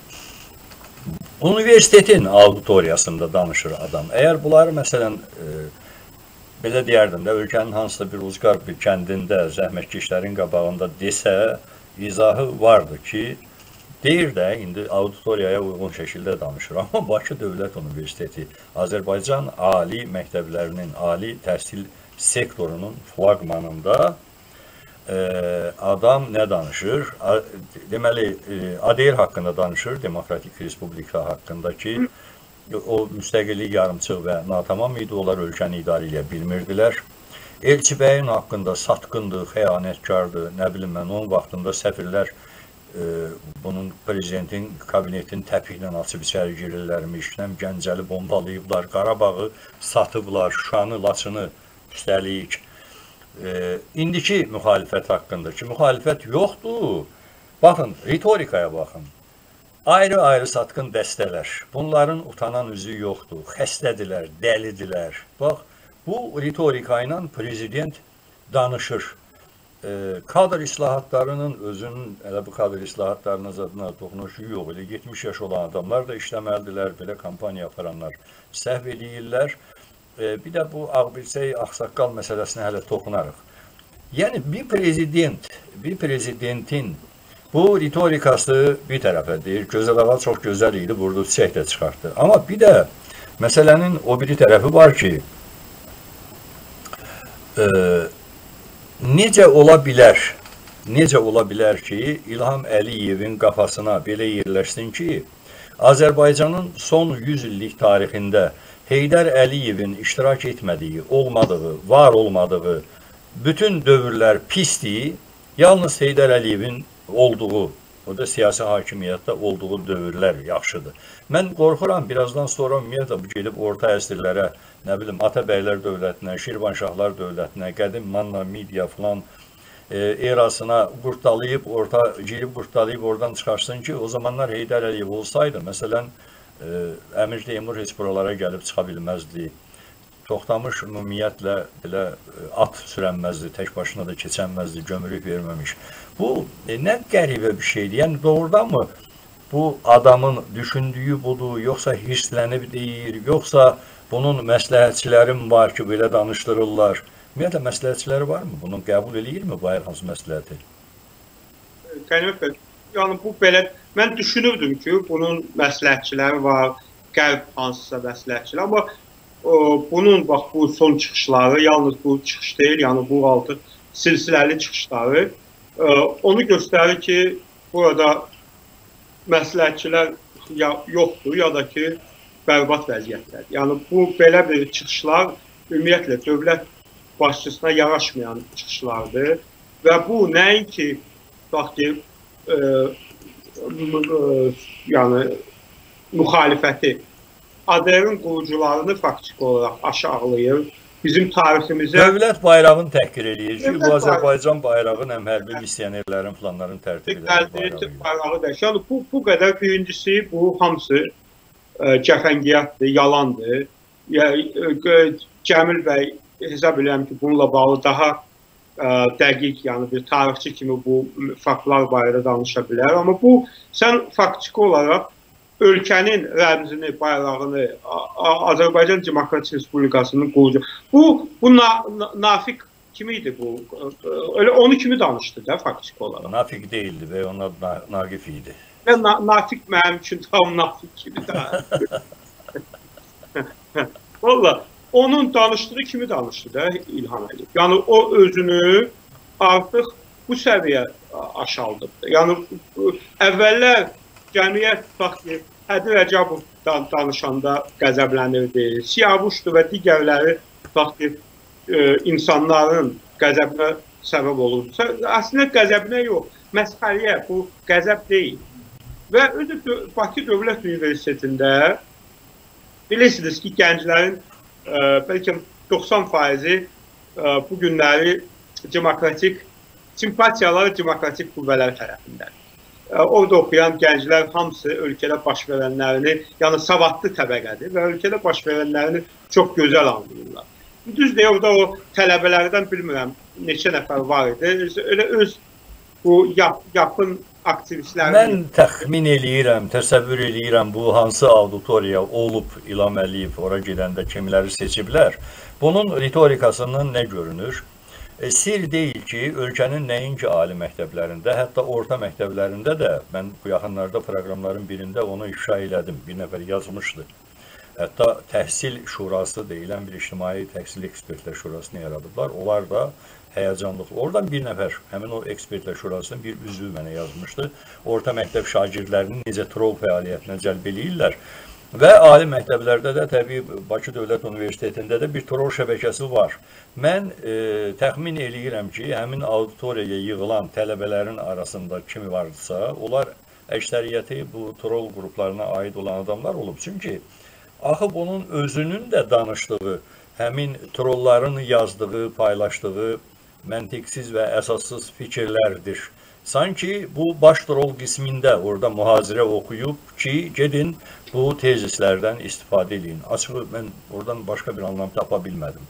universitetin auditoriyasında danışır adam. Əgər bunları, məsələn, e, belə deyərdim də, ölkənin hansısa bir uzqar bir kəndində zəhmətkeşlərin qabağında desə, izahı vardı ki, deyir də, indi auditoriyaya uyğun şəkildə danışır. Amma Bakı Dövlət Universiteti Azərbaycan ali məktəblərinin, ali təhsil sektorunun flaqmanında e, adam nə danışır? A, deməli, e, A D R haqqında danışır, Demokratik Respublika haqqında ki, o müstəqillik yarımçıq və natamam idi, onlar ölkəni idarə edə bilmirdilər. Elçi bəyin haqqında satqındır, xəyanətkardır, nə bilim mən, onun vaxtında səfirlər e, bunun prezidentin kabinetin təpiklə açıb içəri girirlərmiş, nəm Gəncəli bombalayıblar, Qarabağı satıblar, Şuşanı, Laçını üstəlik. E, indiki müxalifət haqqında ki, müxalifət yoxdur. Baxın, ritorikaya baxın. Ayrı-ayrı satqın dəstələr. Bunların utanan üzü yoxdur. Xəstədirlər, dəlidilər. Bax, bu ritorika ilə prezident danışır. E, kadr islahatlarının özünün, elə bu kadr islahatlarının zadına toxunuşu yox. Elə yetmiş yaş olan adamlar da işləməlidirlər, belə kampaniya aparanlar səhv eləyirlər. E, bir də bu ağbirçək, ağsaqqal məsələsinə hələ toxunarıq. Yəni, bir prezident, bir prezidentin bu ritorikası bir tərəfədir. Gözəl hava çox gözəl idi, burada çiçək də çıxartdı. Amma bir də məsələnin o biri tərəfi var ki, e, necə ola bilər, necə ola bilər ki, İlham Əliyevin qafasına belə yerləşsin ki, Azərbaycanın son yüz illik tarixində Heydər Əliyevin iştirak etmədiyi, olmadığı, var olmadığı bütün dövrlər pisdir, yalnız Heydər Əliyevin olduğu, o da siyasi hakimiyyətdə olduğu dövrlər yaxşıdır. Mən qorxuram, birazdan sonra ümumiyyətlə bu gedib orta əsrlərə, nə bilim, Atabəylər dövlətinə, Şirvanşahlar dövlətinə, qədim Manna, Midiya filan e, erasına qurtalayıb, orta, girib qurtalayıb oradan çıxarsın ki, o zamanlar Heydər Əliyev olsaydı, məsələn, e, Əmir Teymur heç buralara gəlib çıxa bilməzdi. Toxtamış ümumiyyətlə belə at sürənməzdi, tək başına da keçənməzdi, gömrük verməmiş. Bu e, nə qəribə bir şeydir. Yəni doğrudan mı bu adamın düşündüyü budur, yoxsa hirslənib deyir, yoxsa bunun məsləhətçilərim var ki, belə danışdırırlar. Ümumiyyətlə məsləhətçiləri varmı? Bunu qəbul eləyirmi bu hər hansı məsləhəti? Qənimət bəy, yəni bu belə, mən düşünürdüm ki, bunun məsləhətçiləri var, qərb hansısa məsləhətçilər, amma o, bunun bax bu son çıxışları, yalnız bu çıxış deyil, yəni bu altı silsiləli çıxışları e, onu göstərir ki, burada məsləhətçilər ya, yoxdur, ya da ki, bərbad vəziyyətlər. Yəni bu belə bir çıxışlar ümumiyyətlə dövlət başçısına yaraşmayan çıxışlardır və bu nəinki bax ki, e, e, yəni müxalifəti, A D R-in qurucularını faktiki olaraq aşağılayır. Bizim tariximizə... Dövlət bayrağını təhqir edir ki, bu Azərbaycan bayrağının həm hərbi missionerlərin, filanların tərtib edən bayrağıdır. Yəni, bu, bu qədər birincisi, bu hamısı e, cəfəngiyyatdır, yalandır. E, Cəmil bəy hesab edirəm ki, bununla bağlı daha e, dəqiq, yəni bir tarixçi kimi bu faktlar barədə danışa bilər. Amma bu, sən faktiki olaraq ölkənin rəmzini, bayrağını, Azərbaycan Demokratik Respublikasının qurucu. Bu, bu na, na, Nafiq kimi idi bu? Öyle onu kimi danışdı da faktiki olarak? Nafiq değildi ve ona na, Naqif idi. Və na, Nafiq mənim üçün tam Nafiq kimi də. Valla, onun danışdığı kimi danışdı da İlham Əliyev. Yəni o özünü artıq bu səviyyə aşaldırdı. Yəni əvvəllər cəmiyyət baxdı, Hədi Rəcəbovdan danışanda qəzəblənirdi, Siyavuşdu və digərləri baxdı, e, insanların qəzəbinə səbəb olurdu. Əslində qəzəbinə yox, məsxəriyə, bu qəzəb deyil. Və özü Bakı Dövlət Universitetində bilirsiniz ki, gənclərin e, bəlkə doxsan faizi e, bu günləri demokratik, simpatiyaları demokratik qüvvələr tərəfindən. Orada oxuyan gənclər hamısı ölkədə baş verənlərini, yəni savadlı təbəqədir və ölkədə baş verənlərini çox gözəl anlayırlar. Düzdür, orada o tələbələrdən bilmirəm neçə nəfər var idi. Öyle öz bu yap, yapın aktivistlərini... Mən təxmin eləyirəm, təsəvvür eləyirəm bu hansı auditoriya olub İlham Əliyev ora gedəndə kimləri seçiblər. Bunun ritorikasından nə görünür? E, sir deyil ki, ölkənin nəinki ali məktəblərində, hətta orta məktəblərində də, mən bu yaxınlarda proqramların birində onu ifşa elədim, bir nəfər yazmışdı. Hətta Təhsil Şurası deyilən bir ictimai təhsil ekspertlər şurasını yaradıblar. Onlar da həyəcanlıqlı. Oradan bir nəfər, həmin o ekspertlər şurasının bir üzvü mənə yazmışdı. Orta məktəb şagirdlərini necə troll fəaliyyətinə cəlb eləyirlər. Və ali məktəblərdə də, təbii Bakı Dövlət Universitetində də bir troll şəbəkəsi var. Mən e, təxmin eləyirəm ki, həmin auditoriyaya yığılan tələbələrin arasında kimi vardısa, onlar əksəriyyəti bu troll qruplarına aid olan adamlar olub. Çünki axı bunun özünün də danışdığı, həmin trollların yazdığı, paylaşdığı məntiqsiz və əsassız fikirlərdir. Sanki bu baş troll qismində orada mühazirə oxuyub ki, gedin bu tezislərdən istifadə edin. Açığı mən oradan başqa bir anlam tapa bilmədim.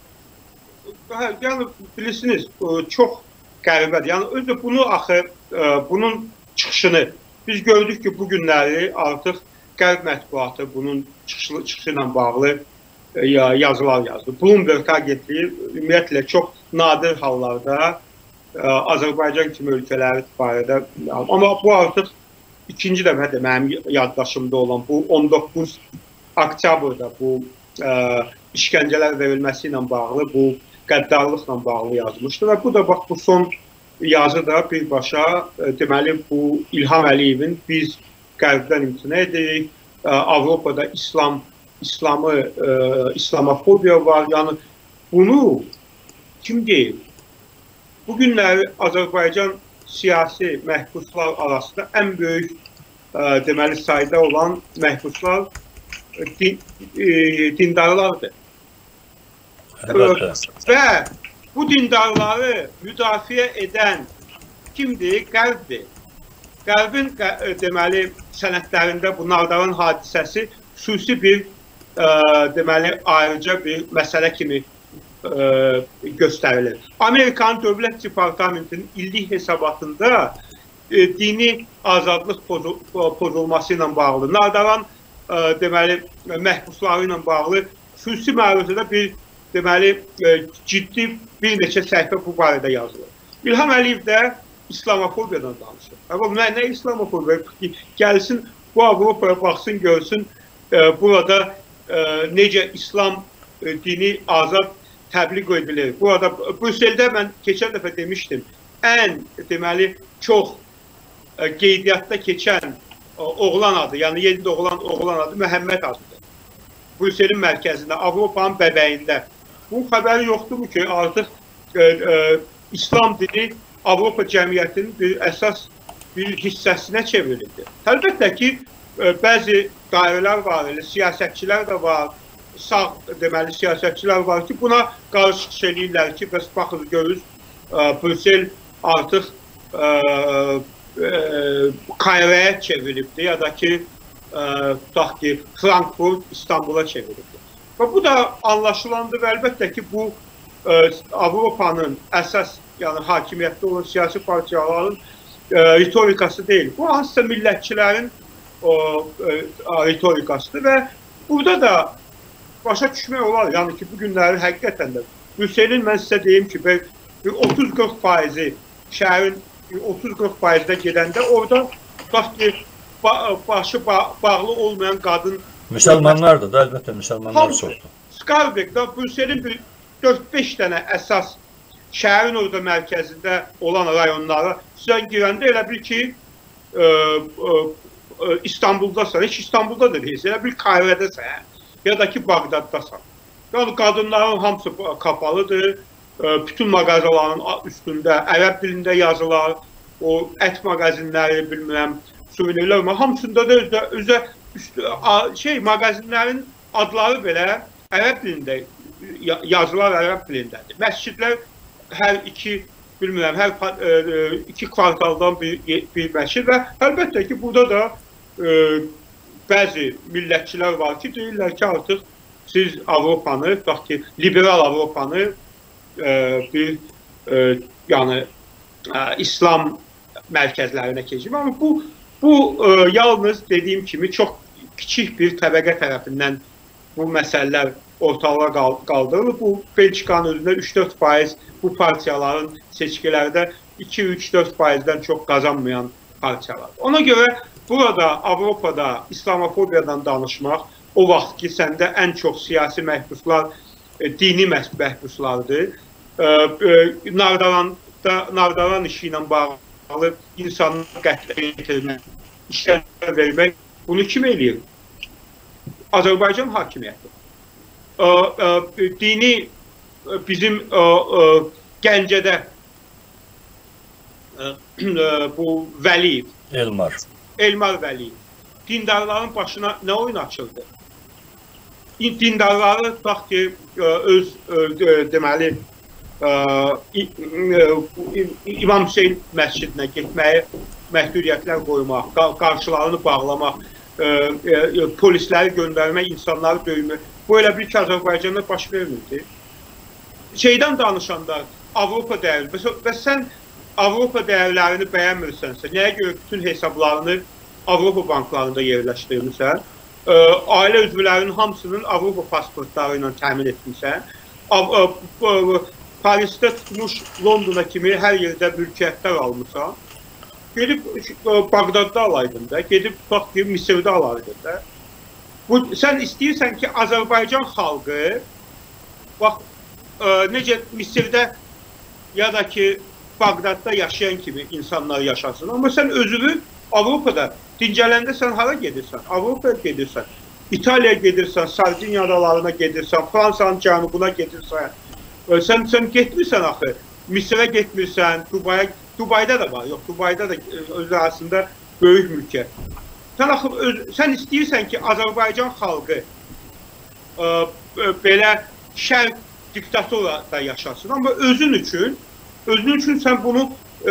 Yəni bilirsiniz, çox qəribədir. Yəni özü bunu axı, bunun çıxışını biz gördük ki, bu günləri artıq qərb mətbuatı bunun çıxışı, çıxışı ilə bağlı yazılar yazdı. Bloomberg agentliyi ümumiyyətlə çox nadir hallarda Azərbaycan kimi ölkələri barədə, amma bu artıq ikinci dəfədir mənim yaddaşımda olan bu on doqquz oktyabrda bu ə, işgəncələr verilməsi ilə bağlı, bu qəddarlıqla bağlı yazmışdı və bu da bax bu son yazı da birbaşa ə, deməli bu İlham Əliyevin biz qərbdən imtina edirik, ə, Avropada İslam İslamı, ə, İslamofobiya var, yəni bunu kim deyir? Bu günləri Azərbaycan siyasi məhbuslar arasında ən böyük ə, deməli sayda olan məhbuslar din, e, dindarlardır. Və bu dindarları müdafiə edən kimdir? Qərbdir. Qərbin deməli sənədlərində bu Nardaran hadisəsi xüsusi bir ə, deməli ayrıca bir məsələ kimi Ə, göstərilir. Amerikan Dövlət Departamentinin illik hesabatında e, dini azadlıq pozul pozulması ilə bağlı, Nardaran ə, deməli məhbusları ilə bağlı xüsusi məruzədə bir deməli e, ciddi bir neçə səhifə bu barədə yazılır. İlham Əliyev də İslamofobiyadan danışır. Amma nə, nə İslamofobiya? Gəlsin bu Avropaya baxsın, görsün e, burada e, necə İslam e, dini azad təbliğ edilir. Bu arada Brüsseldə mən keçən dəfə demişdim, ən deməli çox ə, qeydiyyatda keçən ə, oğlan adı, yəni yeni doğulan oğlan adı Məhəmməd adıdır. Brüsselin mərkəzində, Avropanın bəbəyində. Bunun xəbəri yoxdur ki, artıq ə, ə, İslam dini Avropa cəmiyyətinin bir əsas bir hissəsinə çevrildi. Əlbəttə ki, ə, bəzi dairələr var, elə, siyasətçilər də var, sağ deməli siyasətçilər var ki, buna qarşı çıxış eləyirlər ki, bəs baxın görürüz, Brüssel artıq Kayraya çevrilibdir ya da ki, tutaq ki, Frankfurt İstanbula çevrilibdir. Və bu da anlaşılandı və əlbəttə ki, bu Avropanın əsas, yəni hakimiyyətdə olan siyasi partiyaların ritorikası deyil. Bu hansısa millətçilərin ritorikasıdır və burada da başa düşmək olar, yəni ki, bu günləri həqiqətən də Brüsselin mən sizə deyim ki, bir otuz qırx faizi şəhərin otuz qırx faizdə gedəndə orada bax ki, başı bağlı olmayan qadın müsəlmanlardır da, əlbəttə müsəlmanlar çoxdur. Skarbekdə Brüsselin bir dörd beş dənə əsas şəhərin orada mərkəzində olan rayonlara sizə girəndə elə bil ki, ə, ə, ə, İstanbuldasan, heç İstanbulda da deyilsin, elə bil Kayrədəsən ya da ki, Bağdaddasan. Yəni, qadınların hamısı kapalıdır, bütün mağazaların üstündə ərəb dilində yazılar, o ət mağazinləri, bilmirəm, suvenirlər, hamısında da özə, özə üstü, şey, mağazinlərin adları belə ərəb dilində, yazılar ərəb dilindədir. Məscidlər hər iki, bilmirəm, hər iki kvartaldan bir, bir məscid və əlbəttə ki, burada da e, bəzi millətçilər var ki, deyirlər ki, artıq siz Avropanı, bax ki, liberal Avropanı e, bir e, yəni e, İslam mərkəzlərinə keçib. Amma bu, bu e, yalnız dediyim kimi çox kiçik bir təbəqə tərəfindən bu məsələlər ortalığa qaldırılır. Bu Belçikanın özündə üç dörd faiz bu partiyaların seçkilərdə iki üç dörd faizdən çox qazanmayan partiyalar. Ona görə burada Avropada İslamofobiyadan danışmaq, o vaxt ki, səndə ən çox siyasi məhbuslar e, dini məhbuslardır. Nardaranda, Nardaran işi ilə bağlı insanları qətlə yetirmək, işgəncə vermək, bunu kim eləyir? Azərbaycan hakimiyyəti. Dini bizim Gəncədə bu Vəliyev, Elmar. Elmar Vəliyev, dindarların başına nə oyun açıldı? Dindarları bax ki, öz deməli İmam Hüseyin məscidinə getməyi məhdudiyyətlər qoymaq, qarşılarını bağlamaq, polisləri göndərmək, insanları döymək. Bu elə bir ki, Azərbaycanda baş vermirdi. Şeydən danışanda Avropa dəyəri, və sən Avropa dəyərlərini bəyənmirsənsə, nəyə görə bütün hesablarını Avropa banklarında yerləşdirmirsən, ailə üzvlərinin hamısının Avropa pasportları ilə təmin etmirsən, Parisdə tutmuş Londona kimi hər yerdə mülkiyyətlər almışsan, gedib Bağdadda alaydın da, gedib bax ki, Misirdə alaydın da. Sən istəyirsən ki, Azərbaycan xalqı, bax, necə Misirdə ya da ki, Bağdadda yaşayan kimi insanlar yaşasın. Amma sən özünü Avropada dincələndə sən hara gedirsən? Avropaya gedirsən, İtaliyaya gedirsən, Sardiniya adalarına gedirsən, Fransanın cənubuna gedirsən. Sən, sən getmirsən axı, Misirə getmirsən, Dubaya, Dubayda da var, yox, Dubayda da öz arasında böyük mülkiyyət. Sən axı, öz, sən istəyirsən ki, Azərbaycan xalqı ə, belə şərq diktatorada yaşasın, amma özün üçün, özün üçün sən bunu ə,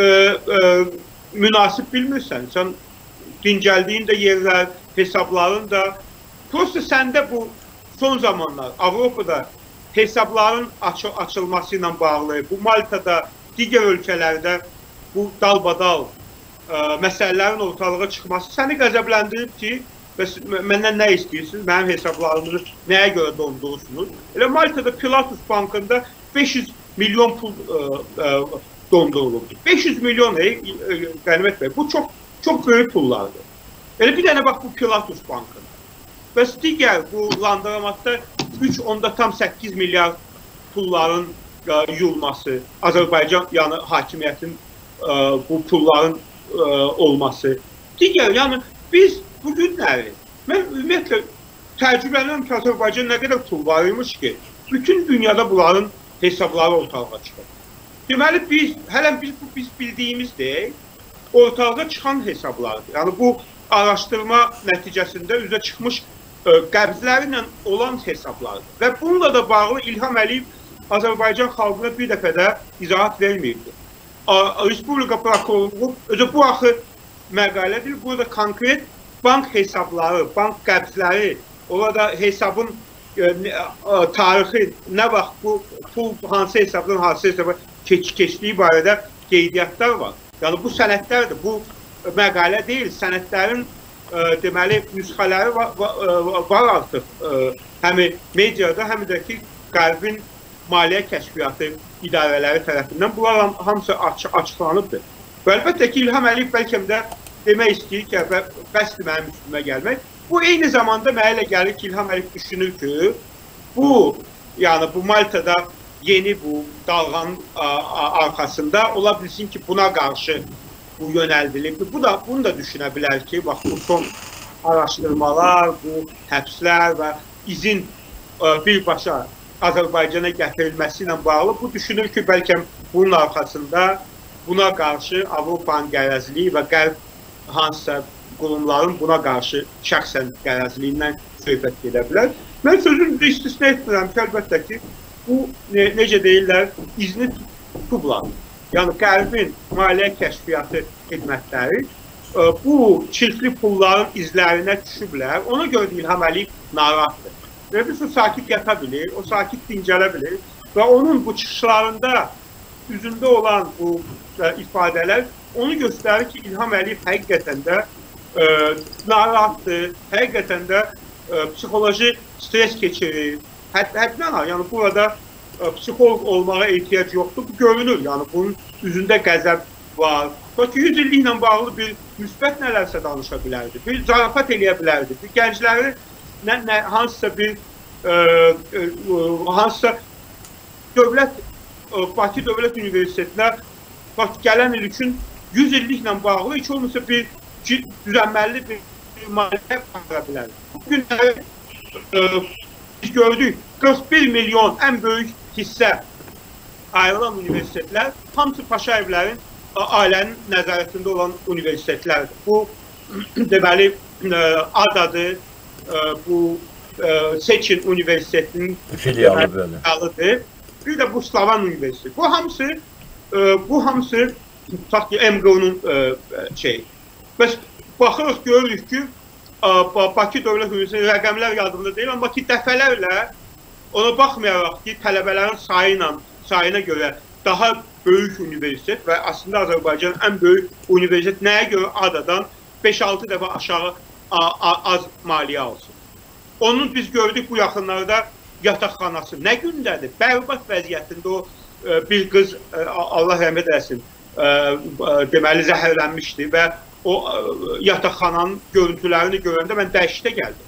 ə, münasib bilmirsən. Sən dincəldiyin də yerlər, hesabların da, prosta səndə bu son zamanlar Avropada hesabların açı açılması ilə bağlı, bu Maltada, digər ölkələrdə bu dalbadal ə, məsələlərin ortalığa çıxması səni qəzəbləndirib ki, məndən nə istəyirsiniz, mənim hesablarımızı nəyə görə dondurursunuz? Elə Maltada Pilatus bankında beş yüz milyon pul ə, ə, dondurulubdur. beş yüz milyon, ey, Qənimət bəy, bu çox, çox böyük pullardır. Elə bir dənə bax bu Pilatus bankında. Bəs digər bu Landramatda üç onda tam səkkiz milyar pulların ə, yuyulması, Azərbaycan yəni hakimiyyətin ə, bu pulların ə, olması. Digər, yəni biz bu günləri, mən ümumiyyətlə təcrübələnirəm ki, Azərbaycan nə qədər pul var imiş ki, bütün dünyada bunların hesabları ortalığa çıxır. Deməli, biz, hələn biz, biz bildiyimiz deyil, ortalığa çıxan hesablardır. Yəni bu araşdırma nəticəsində üzə çıxmış ə, qəbzlərlə olan hesablardır. Və bununla da bağlı İlham Əliyev Azərbaycan xalqına bir dəfə də izahat verməyibdir. Respublika prokurorluğu, özü bu axı məqalədir, burada konkret bank hesabları, bank qəbzləri, orada hesabın ə, tarixi, nə vaxt bu pul hansı hesabdan hansı hesaba keç keçdiyi barədə qeydiyyatlar var. Yəni bu sənədlərdir, bu məqalə deyil, sənədlərin ə, deməli nüsxələri var, var, var artıq ə, həm mediada, həm də ki Qərbin maliyyə kəşfiyyatı idarələri tərəfindən bunlar hamısı aç açıqlanıbdır. Və əlbəttə ki, İlham Əliyev bəlkə də demək istəyir ki, bəsdir mənim üstümə gəlmək. Bu eyni zamanda mənə elə gəlir ki, İlham Əliyev düşünür ki, bu, yəni bu Maltada yeni bu dalğanın arxasında ola bilsin ki, buna qarşı bu yönəldilib. Bu da, bunu da düşünə bilər ki, bax, bu son araşdırmalar, bu həbslər və izin birbaşa Azərbaycana gətirilməsi ilə bağlı bu düşünür ki, bəlkə bunun arxasında buna qarşı Avropanın qərəzliyi və qərb hansısa qurumların buna qarşı şəxsən qərəzliyindən söhbət gedə bilər. Mən sözümü istisna etmirəm ki, əlbəttə ki, bu ne, necə deyirlər, izni tutublar. Yəni, Qərbin maliyyə kəşfiyyatı xidmətləri bu çirkli pulların izlərinə düşüblər. Ona görə İlham Əliyev narahatdır. Və biz o sakit yata bilir, o sakit dincələ bilir və onun bu çıxışlarında üzündə olan bu ə, ifadələr onu göstərir ki, İlham Əliyev həqiqətən də ə, narahatdır, həqiqətən də ə, psixoloji stres keçirir. Hət, hətmən, yəni burada ə, psixolog olmağa ehtiyac yoxdur, bu görünür, yəni bunun üzündə qəzəb var. Çünki yüz illiklə bağlı bir müsbət nələrsə danışa bilərdi, bir zarafat eləyə bilərdi, bir gəncləri Nə, nə, hansısa bir ə, ə, hansısa dövlət Bakı Dövlət Universitetinə bax, gələn il üçün yüz illiklə bağlı heç olmasa bir düzənməli bir maliyyə apara bilər. Bugün biz gördük qırx bir milyon ən böyük hissə ayrılan universitetlər hamısı Paşayevlərin ailənin nəzarətində olan universitetlərdir. Bu deməli Adadır, bu Seçin Universitetinin filialıdır. Bir də bu Slavan Universiteti. Bu hamısı bu hamısı tutaq ki M Q O'nun şey. Bəs baxırıq görürük ki Bakı Dövlət Universiteti rəqəmlər yadımda deyil, amma ki dəfələrlə ona baxmayaraq ki tələbələrin sayına sayına görə daha böyük universitet və aslında Azərbaycanın ən böyük universitet nəyə görə Adadan beş altı dəfə aşağı az maliyyə alsın. Onun biz gördük bu yaxınlarda yataqxanası nə gündədir? Bərbad vəziyyətində o bir qız Allah rəhmət eləsin deməli zəhərlənmişdi və o yataqxananın görüntülərini görəndə mən dəhşətə gəldim.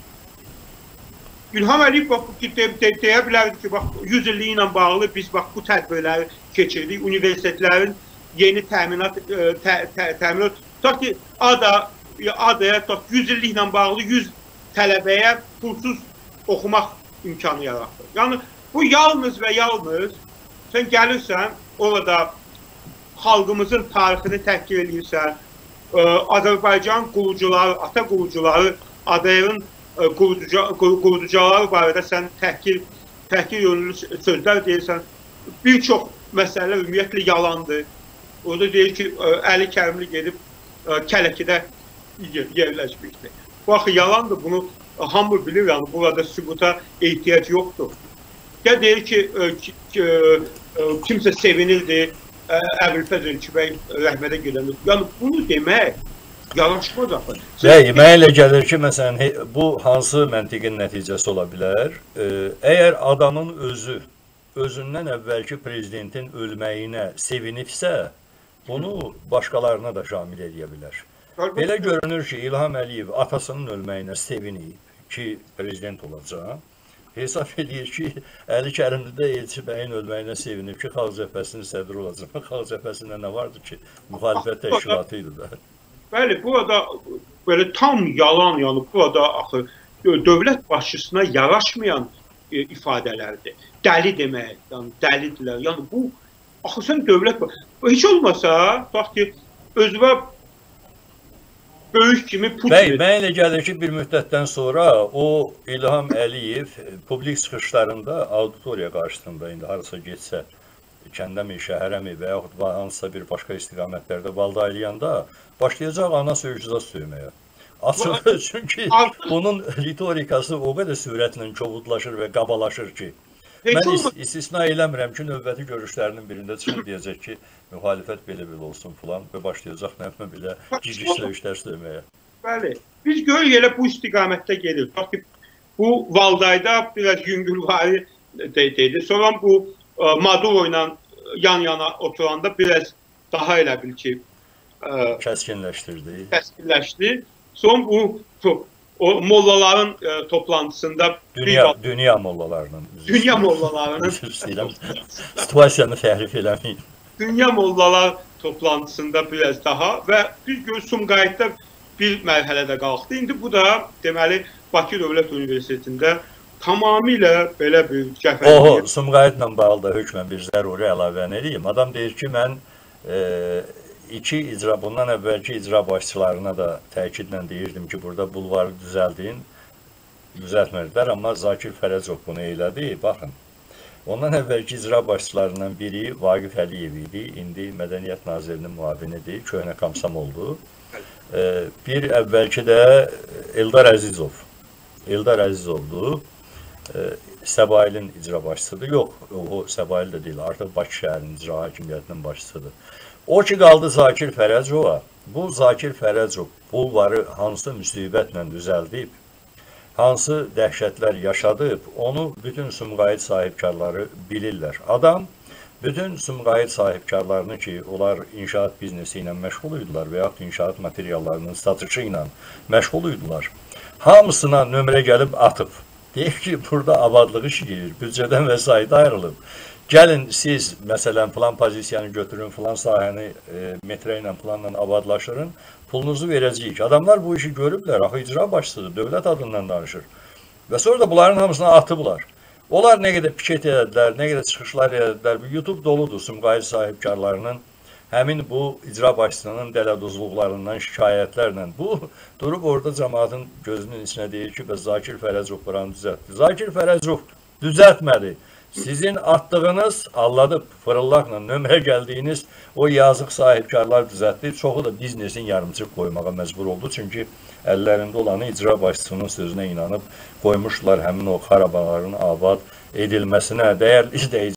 İlham Əliyev bax, deyə bilərdi ki, bax, yüz illiyi ilə bağlı biz bax, bu tədbirləri keçirdik. Universitetlərin yeni təminat, tə, tə, təminat, tutaq ki, Ada, Adaya yüz illiklə bağlı yüz tələbəyə pulsuz oxumaq imkanı yaratdı. Yəni, bu yalnız və yalnız sən gəlirsən, orada xalqımızın tarixini təhkir edirsən, Azərbaycan qulucuları, ata qulucuları, Adayın qurucuları barədə sən təhkir, təhkir yönlü sözlər deyirsən. Bir çox məsələlər ümumiyyətlə yalandır. Orada deyir ki, Əli Kərimli gedib Kələkidə yerləşmişdir. Bax, yalandır, bunu hamı bilir, yəni burada sübuta ehtiyac yoxdur. Ya deyir ki, kimsə sevinirdi, Əbülfəz Ölkübəy rəhmətə gedəndə. Yəni, bunu demək yaraşmaz axı. Bəy, mənə elə gəlir ki, məsələn, bu hansı məntiqin nəticəsi ola bilər? Əgər adamın özü, özündən əvvəlki prezidentin ölməyinə sevinibsə, bunu başqalarına da şamil edə bilər. Belə görünür ki, İlham Əliyev atasının ölməyinə sevinib ki, prezident olacaq. Hesab edir ki, Əli Kərimli də Elçi bəyin ölməyinə sevinib ki, Xalq Cəbhəsinin sədri olacaq. Xalq Cəbhəsində nə vardı ki, müxalifət təşkilatı idi da. Bəli, burada belə tam yalan, yəni burada axı dövlət başçısına yaraşmayan e, ifadələrdir. Dəli demək, yəni dəlidirlər. Yəni bu axı sən dövlət heç olmasa, bax ki, özünə böyük kimi Putin. Bəy, mən elə gəlir ki, bir müddətdən sonra o İlham Əliyev publik çıxışlarında auditoriya qarşısında indi harasa getsə, kəndəmi, şəhərəmi və yaxud hansısa bir başqa istiqamətlərdə valda eləyəndə başlayacaq ana sözcüza söyməyə. Açıq, çünki bunun ritorikası o qədər sürətlə kobudlaşır və qabalaşır ki, mən istisna eləmirəm ki, növbəti görüşlərinin birində çıxıb deyəcək ki, müxalifət belə-belə olsun filan və başlayacaq nəmə belə cici söyüşlər söyməyə. Bəli, biz görürük elə bu istiqamətdə gedir. Bax ki, bu Valdayda biraz yüngülvari deyildi. Sonra bu Maduro ilə yan-yana oturanda biraz daha elə bil ki, kəskinləşdirdi. Kəskinləşdi. Son bu o mollaların e, toplantısında dünya, bir, dünya mollalarının dünya mollalarının situasiyanı təhrif eləməyin. Dünya mollalar toplantısında biraz daha və biz görürük Sumqayıtda bir mərhələdə qalxdı. İndi bu da deməli Bakı Dövlət Universitetində tamamilə belə bir cəfəliyyət. Oho, Sumqayıtla bağlı da hökmən bir zəruri əlavəni edeyim. Adam deyir ki, mən e, İki icra, bundan əvvəlki icra başçılarına da təkidlə deyirdim ki, burada bulvarı düzəldin, düzəltmədilər, amma Zakir Fərəcov bunu elədi. Baxın, ondan əvvəlki icra başçılarından biri Vaqif Əliyev idi, indi Mədəniyyət Nazirinin müavinidir, köhnə komsomoldu. Bir əvvəlki də Eldar Əzizov, Eldar Əzizovdur, Səbailin icra başçısıdır. Yox, o Səbail də deyil, artıq Bakı şəhərinin icra hakimiyyətinin başçısıdır. O ki, qaldı Zakir Fərəcova. Bu Zakir Fərəcov bulvarı hansı müsibətlə düzəldib, hansı dəhşətlər yaşadıb, onu bütün Sumqayıt sahibkarları bilirlər. Adam bütün Sumqayıt sahibkarlarını ki, onlar inşaat biznesi ilə məşğul idilər və yaxud inşaat materiallarının satışı ilə məşğul idilər. Hamısına nömrə gəlib atıb. Deyir ki, burada abadlıq işi gedir, büdcədən vəsait ayrılıb. gəlin siz məsələn filan pozisiyanı götürün, filan sahəni e, metrə ilə, planla abadlaşdırın, pulunuzu verəcəyik. Adamlar bu işi görüblər, axı icra başçısıdır, dövlət adından danışır. Və sonra da bunların hamısını atıblar. Onlar nə qədər piket edədilər, nə qədər çıxışlar edədilər. YouTube doludur Sumqayıt sahibkarlarının həmin bu icra başçısının dələduzluqlarından, şikayətlərlə. Bu, durub orada cəmaatın gözünün içinə deyir ki, bəs Zakir Fərəcov buranı düzəltdi. Zakir Fərəcov düzəltmədi. Sizin attığınız, alladıb, fırıllaqla nömrə gəldiyiniz o yazıq sahibkarlar düzəltdi. Çoxu da biznesin yarımçıq qoymağa məcbur oldu. Çünki əllərində olanı icra başçısının sözünə inanıb qoymuşlar həmin o xarabaların abad edilməsinə. Dəyərli izləyicilər.